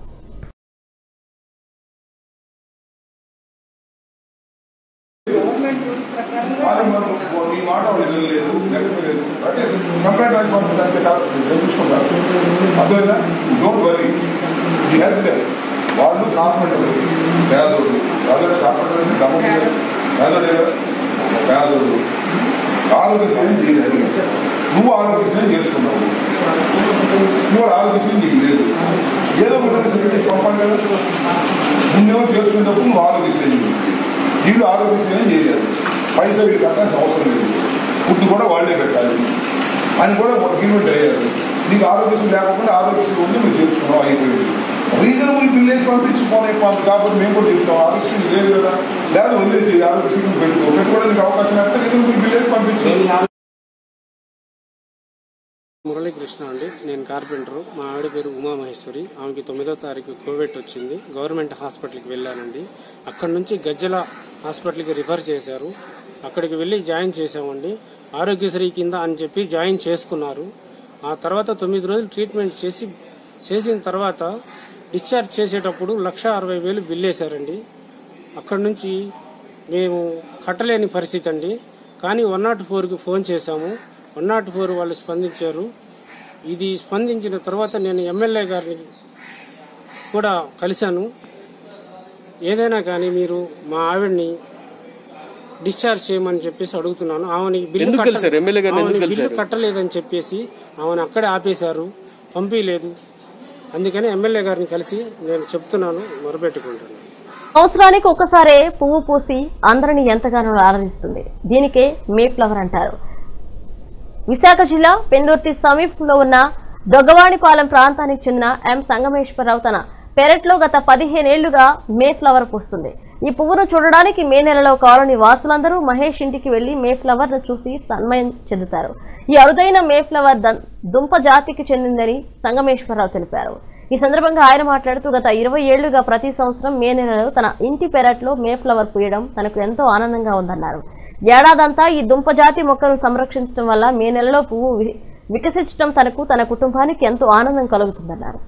వాళ్ళు కాపాడు పేదోడు పేదోడు ఆరోగ్యశ్రీ చేయలేదు. నువ్వు ఆరోగ్యశ్రీ చేసుకున్నావు, నువ్వు ఆరోగ్యశ్రీ నీకు లేదు. ఏదో విధంగా పంపండి కదా. నువ్వేమో చేసుకునేటప్పుడు నువ్వు ఆరోగ్యశ్రీ వీళ్ళు ఆరోగ్యశ్రీ చేయలేదు. పైసా వీళ్ళు కట్టాల్సిన అవసరం లేదు. ఫుడ్ కూడా వాళ్ళే పెట్టాలి అని కూడా అగ్రిమెంట్ అయ్యారు. నీకు ఆరోగ్యశ్రీ లేకపోతే ఆరోగ్యశ్రీ ఉండి మీరు చేర్చుకున్నావు, అయిపోయింది. రీజనబుల్ బిల్లేజ్ పంపించుకోవాలి కాబట్టి మేము కూడా చెప్తాం. ఆరోగ్యశ్రీ లేదు కదా, లేదా వదిలేసి ఆరోగ్యశ్రీ పెట్టుకోవడానికి అవకాశం లేకపోతే రీజనబుల్ బిల్లేజ్ పంపించుకోవాలి. మురళీకృష్ణ అండి, నేను కార్పెంటరు. మా ఆవిడ పేరు ఉమామహేశ్వరి. ఆమెకి 9వ తారీఖు కోవిడ్ వచ్చింది. గవర్నమెంట్ హాస్పిటల్కి వెళ్ళానండి. అక్కడి నుంచి గజ్జల హాస్పిటల్కి రిఫర్ చేశారు. అక్కడికి వెళ్ళి జాయిన్ చేశామండి. ఆరోగ్యశ్రీ కింద అని చెప్పి జాయిన్ చేసుకున్నారు. ఆ తర్వాత 9 రోజులు ట్రీట్మెంట్ చేసిన తర్వాత డిశ్చార్జ్ చేసేటప్పుడు 1,60,000 బిల్ వేశారండి. అక్కడి నుంచి మేము కట్టలేని పరిస్థితి అండి. కానీ 104కి ఫోన్ చేశాము. 104 వాళ్ళు స్పందించారు. ఇది స్పందించిన తర్వాత నేను ఎమ్మెల్యే గారిని కూడా కలిశాను. ఏదైనా కానీ మీరు మా ఆవిడ్ని డిశ్చార్జ్ చేయమని చెప్పేసి అడుగుతున్నాను. ఆమెని బిల్లు కట్టలేదని చెప్పేసి ఆమెను అక్కడే ఆపేశారు, పంపించలేదు. అందుకని ఎమ్మెల్యే గారిని కలిసి నేను చెప్తున్నాను, మొరపెట్టుకుంటాను. సంవత్సరానికి ఒక్కసారే పువ్వు పూసి అందరినీ ఎంతగానో ఆరాధిస్తుంది. దీనికే మే ఫ్లవర్ అంటారు. విశాఖ జిల్లా పెందుర్తి సమీపంలో ఉన్న దొగ్గవాణిపాలెం ప్రాంతానికి చెందిన ఎం సంగమేశ్వరరావు తన పెరట్లో గత 15 ఏళ్లుగా మే ఫ్లవర్ పూస్తుంది. ఈ పువ్వును చూడడానికి మే నెలలో కాలనీ వాసులందరూ మహేష్ ఇంటికి వెళ్లి మే ఫ్లవర్ ను చూసి తన్మయం చెందుతారు. ఈ అరుదైన మే ఫ్లవర్ దుంప జాతికి చెందిందని సంగమేశ్వరరావు తెలిపారు. ఈ సందర్భంగా ఆయన మాట్లాడుతూ గత 20 ఏళ్లుగా ప్రతి సంవత్సరం మే నెలలో తన ఇంటి పెరట్లో మే ఫ్లవర్ పూయడం తనకు ఎంతో ఆనందంగా ఉందన్నారు. ఏడాదంతా ఈ దుంప జాతి మొక్కను సంరక్షించడం వల్ల మే నెలలో పువ్వు వికసించడం తనకు తన కుటుంబానికి ఎంతో ఆనందం కలుగుతుందన్నారు.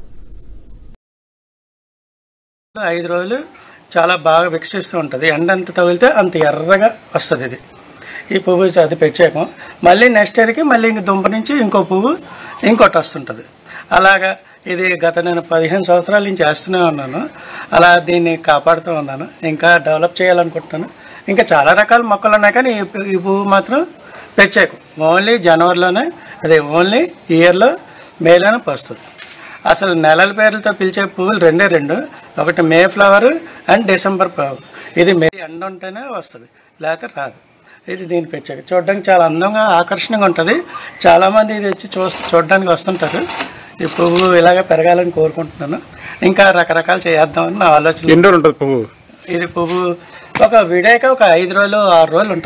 5 రోజులు చాలా బాగా వికసిస్తూ ఉంటుంది. ఎండ ఎంత తగిలితే అంత ఎర్రగా వస్తుంది. ఇది ఈ పువ్వు అది ప్రత్యేకం. మళ్ళీ నెక్స్ట్ ఇయర్కి మళ్ళీ ఇంక దుంప నుంచి ఇంకో పువ్వు ఇంకోటి వస్తుంటుంది. అలాగా ఇది గత నేను 15 సంవత్సరాల నుంచి చేస్తూనే ఉన్నాను. అలా దీన్ని కాపాడుతూ ఉన్నాను. ఇంకా డెవలప్ చేయాలనుకుంటున్నాను. ఇంకా చాలా రకాల మొక్కలు ఉన్నాయి, కానీ ఈ పువ్వు మాత్రం ప్రత్యేకం. ఓన్లీ జనవరిలోనే, అదే ఓన్లీ ఇయర్లో మేలోనే వస్తుంది. అసలు నెలల పేర్లతో పిలిచే పువ్వులు 2 ఒకటి May flower and December flower. ఇది మే ఎండ ఉంటేనే వస్తుంది, లేకపోతే రాదు. ఇది దీని ప్రత్యేకత. చూడడానికి చాలా అందంగా ఆకర్షణగా ఉంటుంది. చాలామంది ఇది వచ్చి చూడడానికి వస్తుంటారు. ఈ పువ్వు ఇలాగే పెరగాలని కోరుకుంటున్నాను. ఇంకా రకరకాలు చేద్దామని నా ఆలోచన. ఎన్ని రోజులు ఉంటుంది పువ్వు? ఇది పువ్వు ఒక విడాక ఒక 5 రోజులు 6 రోజులు ఉంటుంది.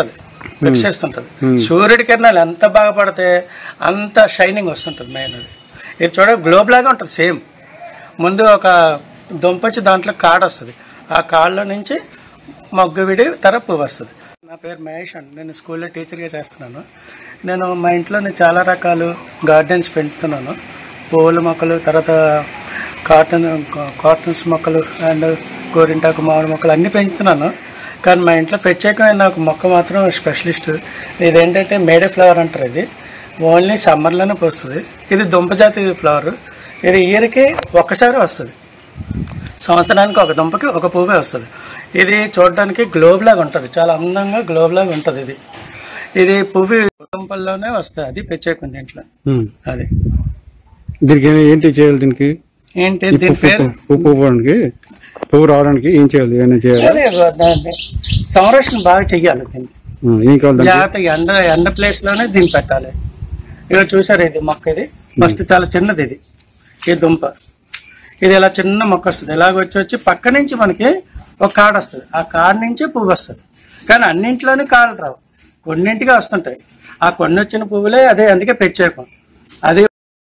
వికసిస్తుంటది. సూర్యుడి కిరణాలు ఎంత బాగా పడితే అంత షైనింగ్ వస్తుంటది. మెయిన్ అది ఇది చూడ గ్లోబ్ లాగా ఉంటుంది. సేమ్ ముందు ఒక దుంప వచ్చి దాంట్లో కాడ వస్తుంది, ఆ కాడలో నుంచి మొగ్గు విడి తర్వాత పువ్వు వస్తుంది. నా పేరు మహేష్ అండి, నేను స్కూల్లో టీచర్గా చేస్తున్నాను. నేను మా ఇంట్లో చాలా రకాలు గార్డెన్స్ పెంచుతున్నాను. పువ్వుల మొక్కలు, తర్వాత కాటన్స్ మొక్కలు అండ్ గోరింటాకు మామిడి మొక్కలు అన్నీ పెంచుతున్నాను. కానీ మా ఇంట్లో ప్రత్యేకమైన ఒక మొక్క మాత్రం స్పెషలిస్ట్. ఇదేంటంటే మేడే ఫ్లవర్ అంటారు. ఇది ఓన్లీ సమ్మర్లోనే పోస్తుంది. ఇది దుంపజాతి ఫ్లవర్. ఇది ఇయర్కి ఒక్కసారి వస్తుంది. సంవత్సరానికి ఒక దుంపకి ఒక పువ్వే వస్తుంది. ఇది చూడడానికి గ్లోబ్ లాగా ఉంటుంది, చాలా అందంగా గ్లోబ్ లాగా ఉంటుంది. ఇది పువ్వు దుంపల్లోనే వస్తుంది, అది ప్రత్యేకం దీంట్లో. అది దీనికి ఏంటి చేయాలి? దీనికి ఏంటి దీని పేరు పువ్వు రావడానికి ఏం చేయాలి? ఏమైనా చేయాలి? సంరక్షణ బాగా చెయ్యాలి. దీన్ని ఏం కావాలి? జాగ్రత్తగా ఎండ ప్లేస్ లోనే దీన్ని పెట్టాలి. ఇక్కడ చూసారు, ఇది మొక్క. ఇది ఫస్ట్ చాలా చిన్నది. ఇది ఈ దుంప ఇది ఇలా చిన్న మొక్క వస్తుంది. ఇలాగ వచ్చి పక్క నుంచి మనకి ఒక కాడ వస్తుంది. ఆ కాడ నుంచి పువ్వు వస్తుంది. కానీ అన్నింటిలోనే కాడలు రావు, కొన్నింటిగా వస్తుంటాయి. ఆ కొన్ని వచ్చిన పువ్వులే అదే, అందుకే ప్రత్యేకం. అది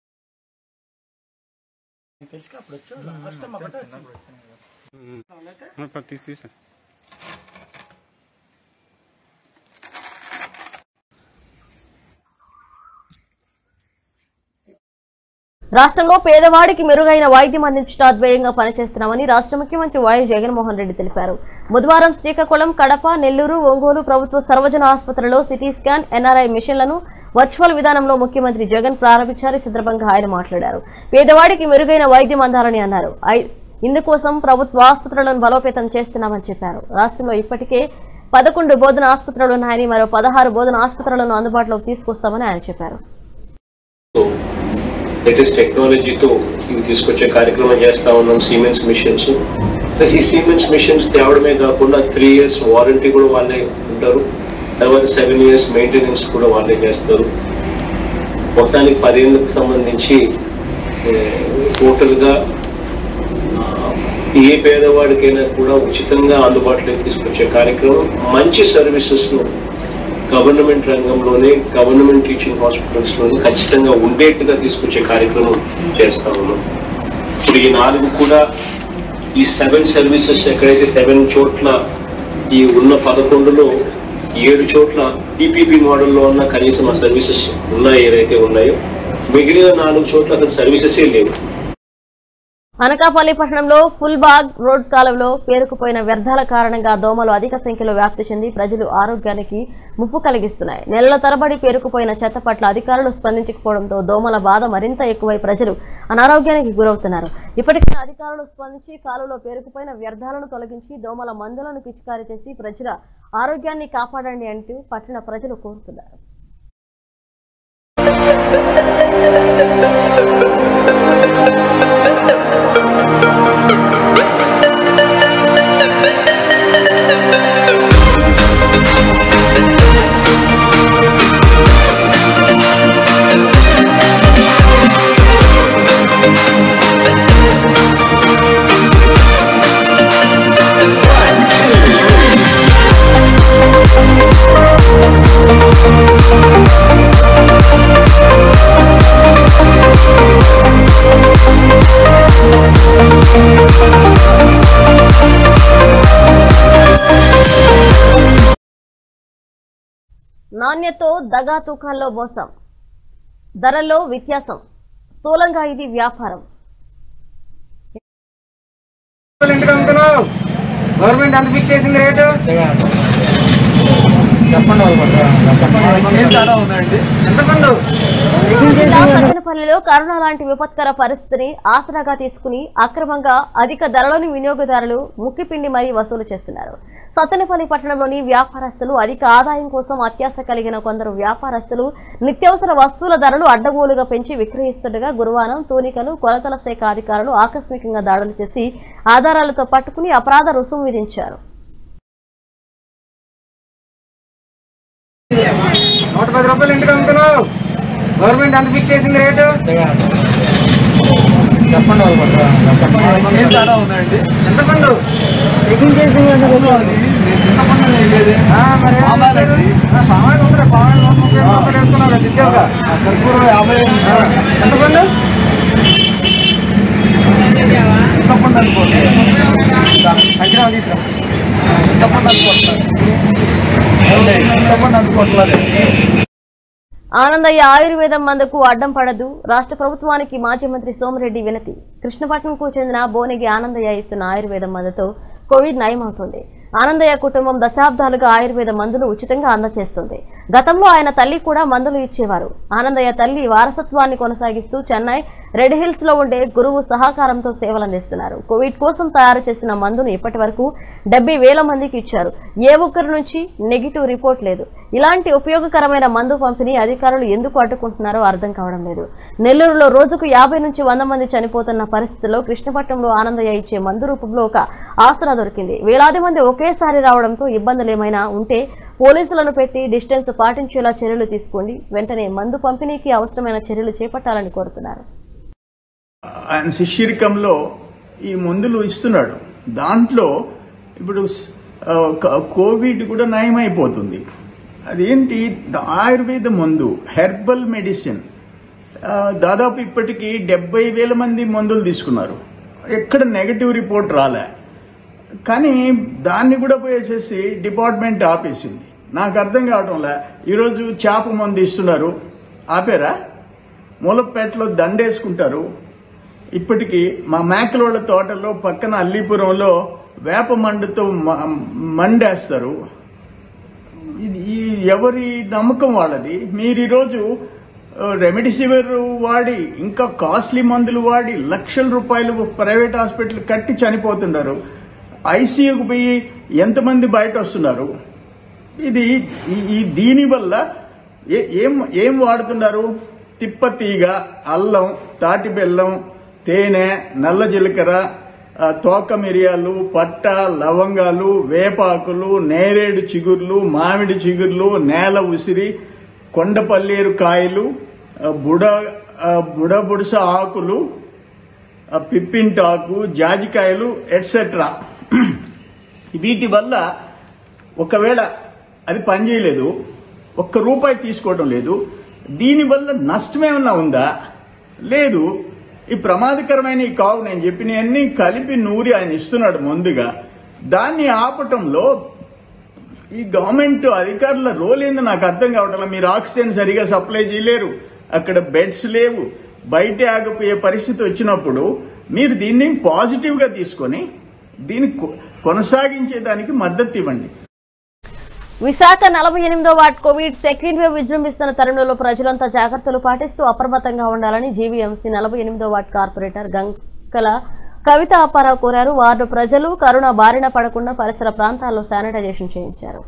రాష్ట్రంలో పేదవాడికి మెరుగైన వైద్యం అందించడాధ్యేయంగా పనిచేస్తున్నామని రాష్ట్ర ముఖ్యమంత్రి వైఎస్ జగన్మోహన్ రెడ్డి తెలిపారు. బుధవారం శ్రీకాకుళం, కడప, నెల్లూరు, ఒంగోలు ప్రభుత్వ సర్వజన ఆసుపత్రుల్లో సిటీ స్కాన్, ఎన్ఆర్ఐ మిషన్లను వర్చువల్ విధానంలో ముఖ్యమంత్రి జగన్ ప్రారంభించారు. ఈ సందర్భంగా ఆయన మాట్లాడారు. పేదవాడికి మెరుగైన వైద్యం అందాలని అన్నారు. ఇందుకోసం ప్రభుత్వ ఆసుపత్రులను బలోపేతం చేస్తున్నామని చెప్పారు. రాష్ట్రంలో ఇప్పటికే 11 బోధన ఆసుపత్రులు ఉన్నాయని, మరో 16 బోధన ఆసుపత్రులను అందుబాటులోకి తీసుకొస్తామని ఆయన చెప్పారు. లేటెస్ట్ టెక్నాలజీతో ఇవి తీసుకొచ్చే కార్యక్రమం చేస్తా ఉన్నాం. సిమెన్స్ మిషన్స్, ప్లస్ ఈ సిమెన్స్ మిషన్స్ తేవడమే కాకుండా 3 years వారంటీ కూడా వాళ్ళే ఉంటారు. తర్వాత 7 years మెయింటెనెన్స్ కూడా వాళ్ళే చేస్తారు. మొత్తానికి 10 ఏళ్ళకు సంబంధించి టోటల్గా ఏ పేదవాడికైనా కూడా ఉచితంగా అందుబాటులోకి తీసుకొచ్చే కార్యక్రమం, మంచి సర్వీసెస్ను గవర్నమెంట్ రంగంలోనే, గవర్నమెంట్ టీచింగ్ హాస్పిటల్స్లోనే ఖచ్చితంగా ఉండేట్టుగా తీసుకొచ్చే కార్యక్రమం చేస్తా ఉన్నాం. ఇప్పుడు ఈ 4 కూడా, ఈ 7 సర్వీసెస్ ఎక్కడైతే 7 చోట్ల ఈ ఉన్న 11లో 7 చోట్ల పీపీపీ మోడల్లో ఉన్న కనీసం ఆ సర్వీసెస్ ఉన్నాయి. ఏదైతే ఉన్నాయో మిగిలిన 4 చోట్ల అసలు సర్వీసెసే లేవు. అనకాపల్లి పట్టణంలో ఫుల్బాగ్ రోడ్ కాలువలో పేరుకుపోయిన వ్యర్థాల కారణంగా దోమలు అధిక సంఖ్యలో వ్యాప్తి చెంది ప్రజలు ఆరోగ్యానికి ముప్పు కలిగిస్తున్నాయి. నెలల తరబడి పేరుకుపోయిన చెత్త పట్ల అధికారులు స్పందించకపోవడంతో దోమల బాధ మరింత ఎక్కువై ప్రజలు అనారోగ్యానికి గురవుతున్నారు. ఇప్పటికైనా అధికారులు స్పందించి కాలువలో పేరుకుపోయిన వ్యర్థాలను తొలగించి దోమల మందులను పిచికారీ చేసి ప్రజల ఆరోగ్యాన్ని కాపాడండి అంటూ పట్టణ ప్రజలు కోరుతున్నారు. నాణ్యతతో దగా, తూకాల్లో మోసం, ధరల్లో వ్యత్యాసం, స్థూలంగా ఇది వ్యాపారం. గవర్నమెంట్ ఎంత ఫిక్స్ చేసింది రేటు? సత్తెనపల్లిలో కరోనా లాంటి విపత్కర పరిస్థితిని ఆసరాగా తీసుకుని అక్రమంగా అధిక ధరలోని వినియోగదారులు ముక్కిపిండి మరీ వసూలు చేస్తున్నారు. సత్తెనపల్లి పట్టణంలోని వ్యాపారస్తులు అధిక ఆదాయం కోసం అత్యాశ కలిగిన కొందరు వ్యాపారస్తులు నిత్యావసర వస్తువుల ధరలు అడ్డగోలుగా పెంచి విక్రయిస్తుండగా గురువారం తూనికలు, కొలతల శాఖ అధికారులు ఆకస్మికంగా దాడులు చేసి ఆధారాలతో పట్టుకుని అపరాధ రుసుము విధించారు. 110 రూపాయలు ఇంటికి అమ్ముతున్నావు. గవర్నమెంట్ ఎంత ఫిక్స్ చేసింది రేటు? చెప్పండి చెప్పండి ఏం తేడా ఉందండి చింతపండు చెకింగ్ చేసి చింతపండు పామాయిల్ ఉందిరా పామాయిల్ 130 వేసుకున్నారు దిద్దాక కర్పూరం 50 చింతపండు చింతపండు అనుకోండి సంక్రాంతి తీసుకురా చింతపండు అనుకోవట్లేదు ఆనందయ్య ఆయుర్వేదం మందుకు అడ్డం పడదు. రాష్ట్ర ప్రభుత్వానికి మాజీ మంత్రి సోమిరెడ్డి వినతి. కృష్ణపట్నంకు చెందిన బోనిగి ఆనందయ్య ఇస్తున్న ఆయుర్వేదం మందుతో కోవిడ్ నయమవుతుంది. ఆనందయ్య కుటుంబం దశాబ్దాలుగా ఆయుర్వేద మందులు ఉచితంగా అందజేస్తుంది. గతంలో ఆయన తల్లి కూడా మందులు ఇచ్చేవారు. ఆనందయ్య తల్లి వారసత్వాన్ని కొనసాగిస్తూ చెన్నై రెడ్ హిల్స్ లో ఉండే గురువు సహకారంతో సేవలందిస్తున్నారు. కోవిడ్ కోసం తయారు చేసిన మందును ఇప్పటి వరకు 70,000 మందికి ఇచ్చారు. ఏ ఒక్కరి నుంచి నెగిటివ్ రిపోర్ట్ లేదు. ఇలాంటి ఉపయోగకరమైన మందు పంపిణీ అధికారులు ఎందుకు అడ్డుకుంటున్నారో అర్థం కావడం లేదు. నెల్లూరులో రోజుకు 50 నుంచి 100 మంది చనిపోతున్న పరిస్థితుల్లో కృష్ణపట్నంలో ఆనందయ్య ఇచ్చే మందు రూపంలో ఒక ఆసరా దొరికింది. వేలాది మంది ఒకేసారి రావడంతో ఇబ్బందులు ఏమైనా ఉంటే పోలీసులను పెట్టి డిస్టెన్స్ పాటించేలా చర్యలు తీసుకోండి. వెంటనే మందు పంపిణీకి అవసరమైన చర్యలు చేపట్టాలని కోరుతున్నారు. ఆయన శిష్యరికంలో ఈ మందులు ఇస్తున్నాడు. దాంట్లో ఇప్పుడు కోవిడ్ కూడా నయమైపోతుంది. అదేంటి ఆయుర్వేద మందు, హెర్బల్ మెడిసిన్. దాదాపు ఇప్పటికీ 70,000 మంది మందులు తీసుకున్నారు. ఎక్కడ నెగటివ్ రిపోర్ట్ రాలే. కానీ దాన్ని కూడా పోయేసేసి డిపార్ట్మెంట్ ఆపేసింది. నాకు అర్థం కావడంలే. ఈరోజు చేప మందు ఇస్తున్నారు, ఆపేరా? మూలపేటలో దండేసుకుంటారు. ఇప్పటికీ మా మేకలోళ్ళ తోటలో పక్కన అల్లీపురంలో వేప మండుతో మండేస్తారు. ఇది ఎవరి నమ్మకం వాళ్ళది. మీరు ఈరోజు రెమెడిసివిర్ వాడి ఇంకా కాస్ట్లీ మందులు వాడి లక్షల రూపాయలు ప్రైవేట్ హాస్పిటల్ కట్టి చనిపోతున్నారు. ఐసీయూకి పోయి ఎంతమంది బయట వస్తున్నారు. ఇది దీనివల్ల ఏం వాడుతున్నారు? తిప్పతీగ, అల్లం, తాటి బెల్లం, తేనె, నల్ల జీలకర్ర, తోక మిరియాలు, పట్ట, లవంగాలు, వేపాకులు, నేరేడు చిగుర్లు, మామిడి చిగుర్లు, నేల ఉసిరి, కొండపల్లేరు కాయలు, బుడబుడుస ఆకులు, పిప్పింటాకు, జాజికాయలు ఎట్సెట్రా. వీటి వల్ల ఒకవేళ అది పనిచేయలేదు, ₹1 తీసుకోవడం లేదు. దీనివల్ల నష్టమేమన్నా ఉందా? లేదు. ఈ ప్రమాదకరమైన ఈ కావు నేను చెప్పినవన్నీ కలిపి నూరి ఆయన ఇస్తున్నాడు ముందుగా. దాన్ని ఆపటంలో ఈ గవర్నమెంట్ అధికారుల రోల్ ఏందో నాకు అర్థం కావట్లా. మీరు ఆక్సిజన్ సరిగా సప్లై చేయలేరు, అక్కడ బెడ్స్ లేవు, బయట ఆగిపోయే పరిస్థితి వచ్చినప్పుడు మీరు దీన్ని పాజిటివ్గా తీసుకొని దీన్ని కొనసాగించేదానికి మద్దతు ఇవ్వండి. విశాఖ 48వ వార్డ్ కోవిడ్ సెకండ్ వేవ్ విజృంభిస్తున్న తరుణంలో ప్రజలంతా జాగ్రత్తలు పాటిస్తూ అప్రమత్తంగా ఉండాలని జీవీఎంసీ 48వ వార్డ్ కార్పొరేటర్ గంకల కవిత అప్పారావు కోరారు. వార్డు ప్రజలు కరోనా బారిన పడకుండా పరిసర ప్రాంతాల్లో శానిటైజేషన్ చేయించారు.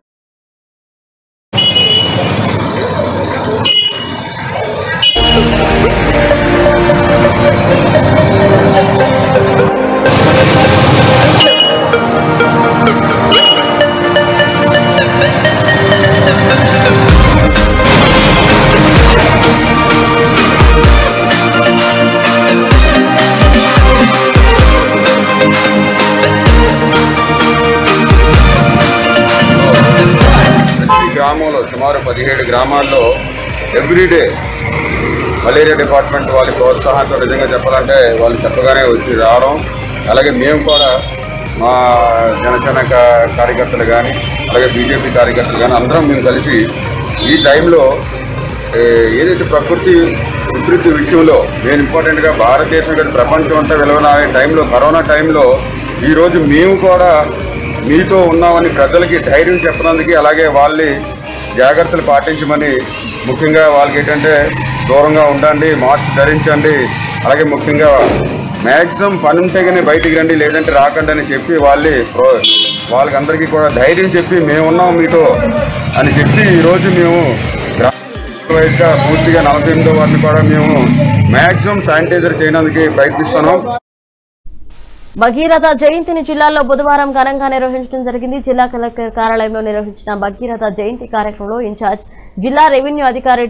గ్రామంలో సుమారు 17 గ్రామాల్లో ఎవ్రీడే మలేరియా డిపార్ట్మెంట్ వాళ్ళ ప్రోత్సాహంతో నిజంగా చెప్పాలంటే వాళ్ళు చెప్పగానే వచ్చి రావడం. అలాగే మేము కూడా మా జనసేన కార్యకర్తలు కానీ అలాగే బీజేపీ కార్యకర్తలు కానీ అందరం మేము కలిసి ఈ టైంలో ఏదైతే ప్రకృతి విపరీత విషయంలో నేను ఇంపార్టెంట్గా భారతదేశం కానీ ప్రపంచం అంతా విలువనాడే టైంలో కరోనా టైంలో ఈరోజు మేము కూడా మీతో ఉన్నామని ప్రజలకి ధైర్యం చెప్పడానికి అలాగే వాళ్ళని జాగ్రత్తలు పాటించమని ముఖ్యంగా వాళ్ళకి ఏంటంటే దూరంగా ఉండండి, మాస్క్ ధరించండి, అలాగే ముఖ్యంగా మ్యాక్సిమం పని ఉంటే కానీ బయటికి రండి లేదంటే రాకండి అని చెప్పి వాళ్ళకి అందరికీ కూడా ధైర్యం చెప్పి మేమున్నాం మీతో అని చెప్పి ఈరోజు మేము గ్రామ పూర్తిగా 48వ వారిని కూడా మేము మ్యాక్సిమం శానిటైజర్ చేయడానికి ప్రయత్నిస్తున్నాం. భగీరథ జయంతిని జిల్లాలో బుధవారం ఘనంగా నిర్వహించడం జరిగింది. జిల్లా కలెక్టర్ కార్యాలయంలో నిర్వహించిన భగీరథ జయంతి కార్యక్రమంలో ఇన్ఛార్జ్ జిల్లా రెవెన్యూ అధికారి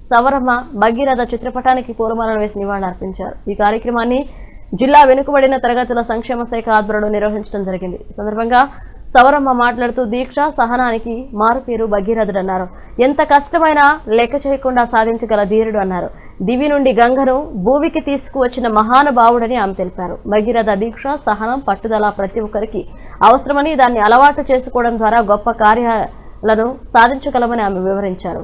సవరమ్మ భగీరథ చిత్రపటానికి పూలమాలలు వేసి నివాళులర్పించారు. ఈ కార్యక్రమాన్ని జిల్లా వెనుకబడిన తరగతుల సంక్షేమ శాఖ ఆధ్వర్యంలో నిర్వహించడం జరిగింది. ఈ సందర్భంగా సవరమ్మ మాట్లాడుతూ దీక్ష సహనానికి మారుపేరు భగీరథుడన్నారు. ఎంత కష్టమైనా లెక్క చేయకుండా సాధించగల ధీరుడు అన్నారు. దివి నుండి గంగను భూమికి తీసుకువచ్చిన మహానుభావుడని ఆమె తెలిపారు. భగీరథ దీక్ష సహనం పట్టుదల ప్రతి ఒక్కరికి అవసరమని దాన్ని అలవాటు చేసుకోవడం ద్వారా గొప్ప కార్యాలను సాధించగలమని ఆమె వివరించారు.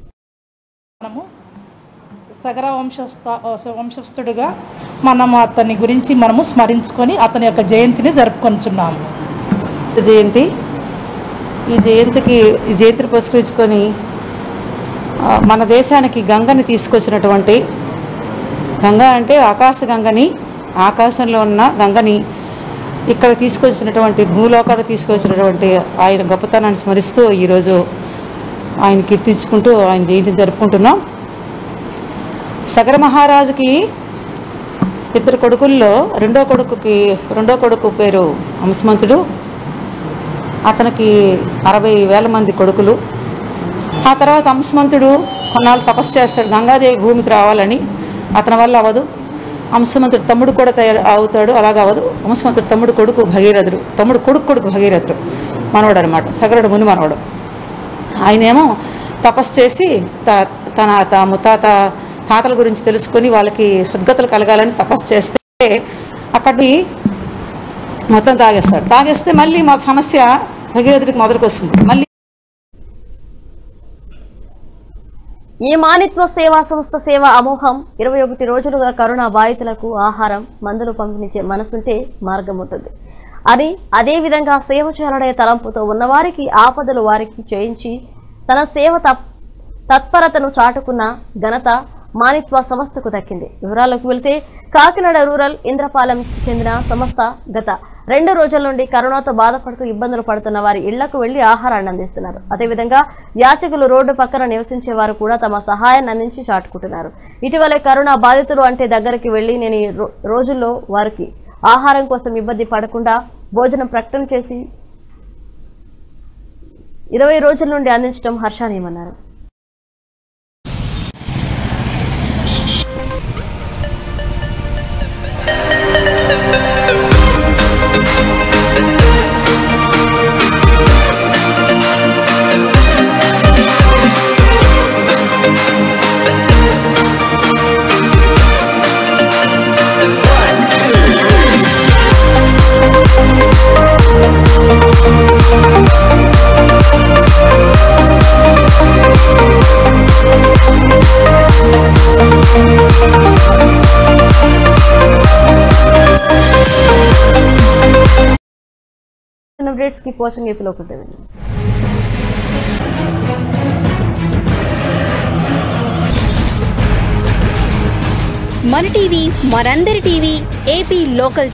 సగర వంశస్థుడిగా మనము అతని గురించి మనము స్మరించుకొని అతని యొక్క జయంతిని జరుపుకొంచున్నాము. జయంతి ఈ జయంతిని పురస్కరించుకొని మన దేశానికి గంగని తీసుకొచ్చినటువంటి గంగ అంటే ఆకాశ గంగని, ఆకాశంలో ఉన్న గంగని ఇక్కడ తీసుకొచ్చినటువంటి భూలోకాన్ని తీసుకొచ్చినటువంటి ఆయన గొప్పతనాన్ని స్మరిస్తూ ఈరోజు ఆయన కీర్తించుకుంటూ ఆయన జయంతిని జరుపుకుంటున్నాం. సగర మహారాజుకి ఇద్దరు కొడుకుల్లో రెండో కొడుకు పేరు అంశమంతుడు. అతనికి 60,000 మంది కొడుకులు. ఆ తర్వాత అంశమంతుడు కొన్నాళ్ళు తపస్సు చేస్తాడు గంగాదేవి భూమికి రావాలని. అతని వల్ల అవ్వదు. అంశమంతుడు తమ్ముడు కూడా అవుతాడు, అలాగవ్వదు. అంశమంతుడు తమ్ముడు కొడుకు భగీరథుడు, తమ్ముడు కొడుకు భగీరథుడు మనవడు అనమాట, సగరుడు ముని మనవడు. ఆయనేమో తపస్సు చేసి తన ముత్తాత తాతల గురించి తెలుసుకొని వాళ్ళకి సద్గతులు కలగాలని తపస్సు చేస్తే అక్కడికి మొత్తం తాగేస్తే మళ్ళీ మా సమస్య భగీరథుడికి మొదలుకు వస్తుంది. మళ్ళీ ఈ మానిత్వ సేవా సంస్థ సేవ అమోహం 21 రోజులుగా కరోనా బాధితులకు ఆహారం మందులు పంపిణీ మనసుంటే మార్గం ఉంటుంది అని, అదేవిధంగా సేవ చేయాలనే తలంపుతో ఉన్నవారికి ఆపదలు వారికి చేయించి తన సేవ తత్పరతను చాటుకున్న ఘనత మానిత్వ సంస్థకు దక్కింది. వివరాలకు వెళ్తే కాకినాడ రూరల్ ఇంద్రపాలెంకి చెందిన సంస్థ గత 2 రోజుల నుండి కరోనాతో బాధపడుతూ ఇబ్బందులు పడుతున్న వారి ఇళ్లకు వెళ్లి ఆహారాన్ని అందిస్తున్నారు. అదేవిధంగా యాచకులు రోడ్డు పక్కన నివసించే వారు కూడా తమ సహాయాన్ని అందించి చాటుకుంటున్నారు. ఇటీవలే కరోనా బాధితులు అంటే దగ్గరికి వెళ్లి నేను ఈ రోజుల్లో వారికి ఆహారం కోసం ఇబ్బంది పడకుండా భోజనం ప్రకటన చేసి 20 రోజుల నుండి అందించడం హర్షణీయమన్నారు. Keep watching AP Local TV. మన టీవీ మనందరి టీవీ ఏపీ లోకల్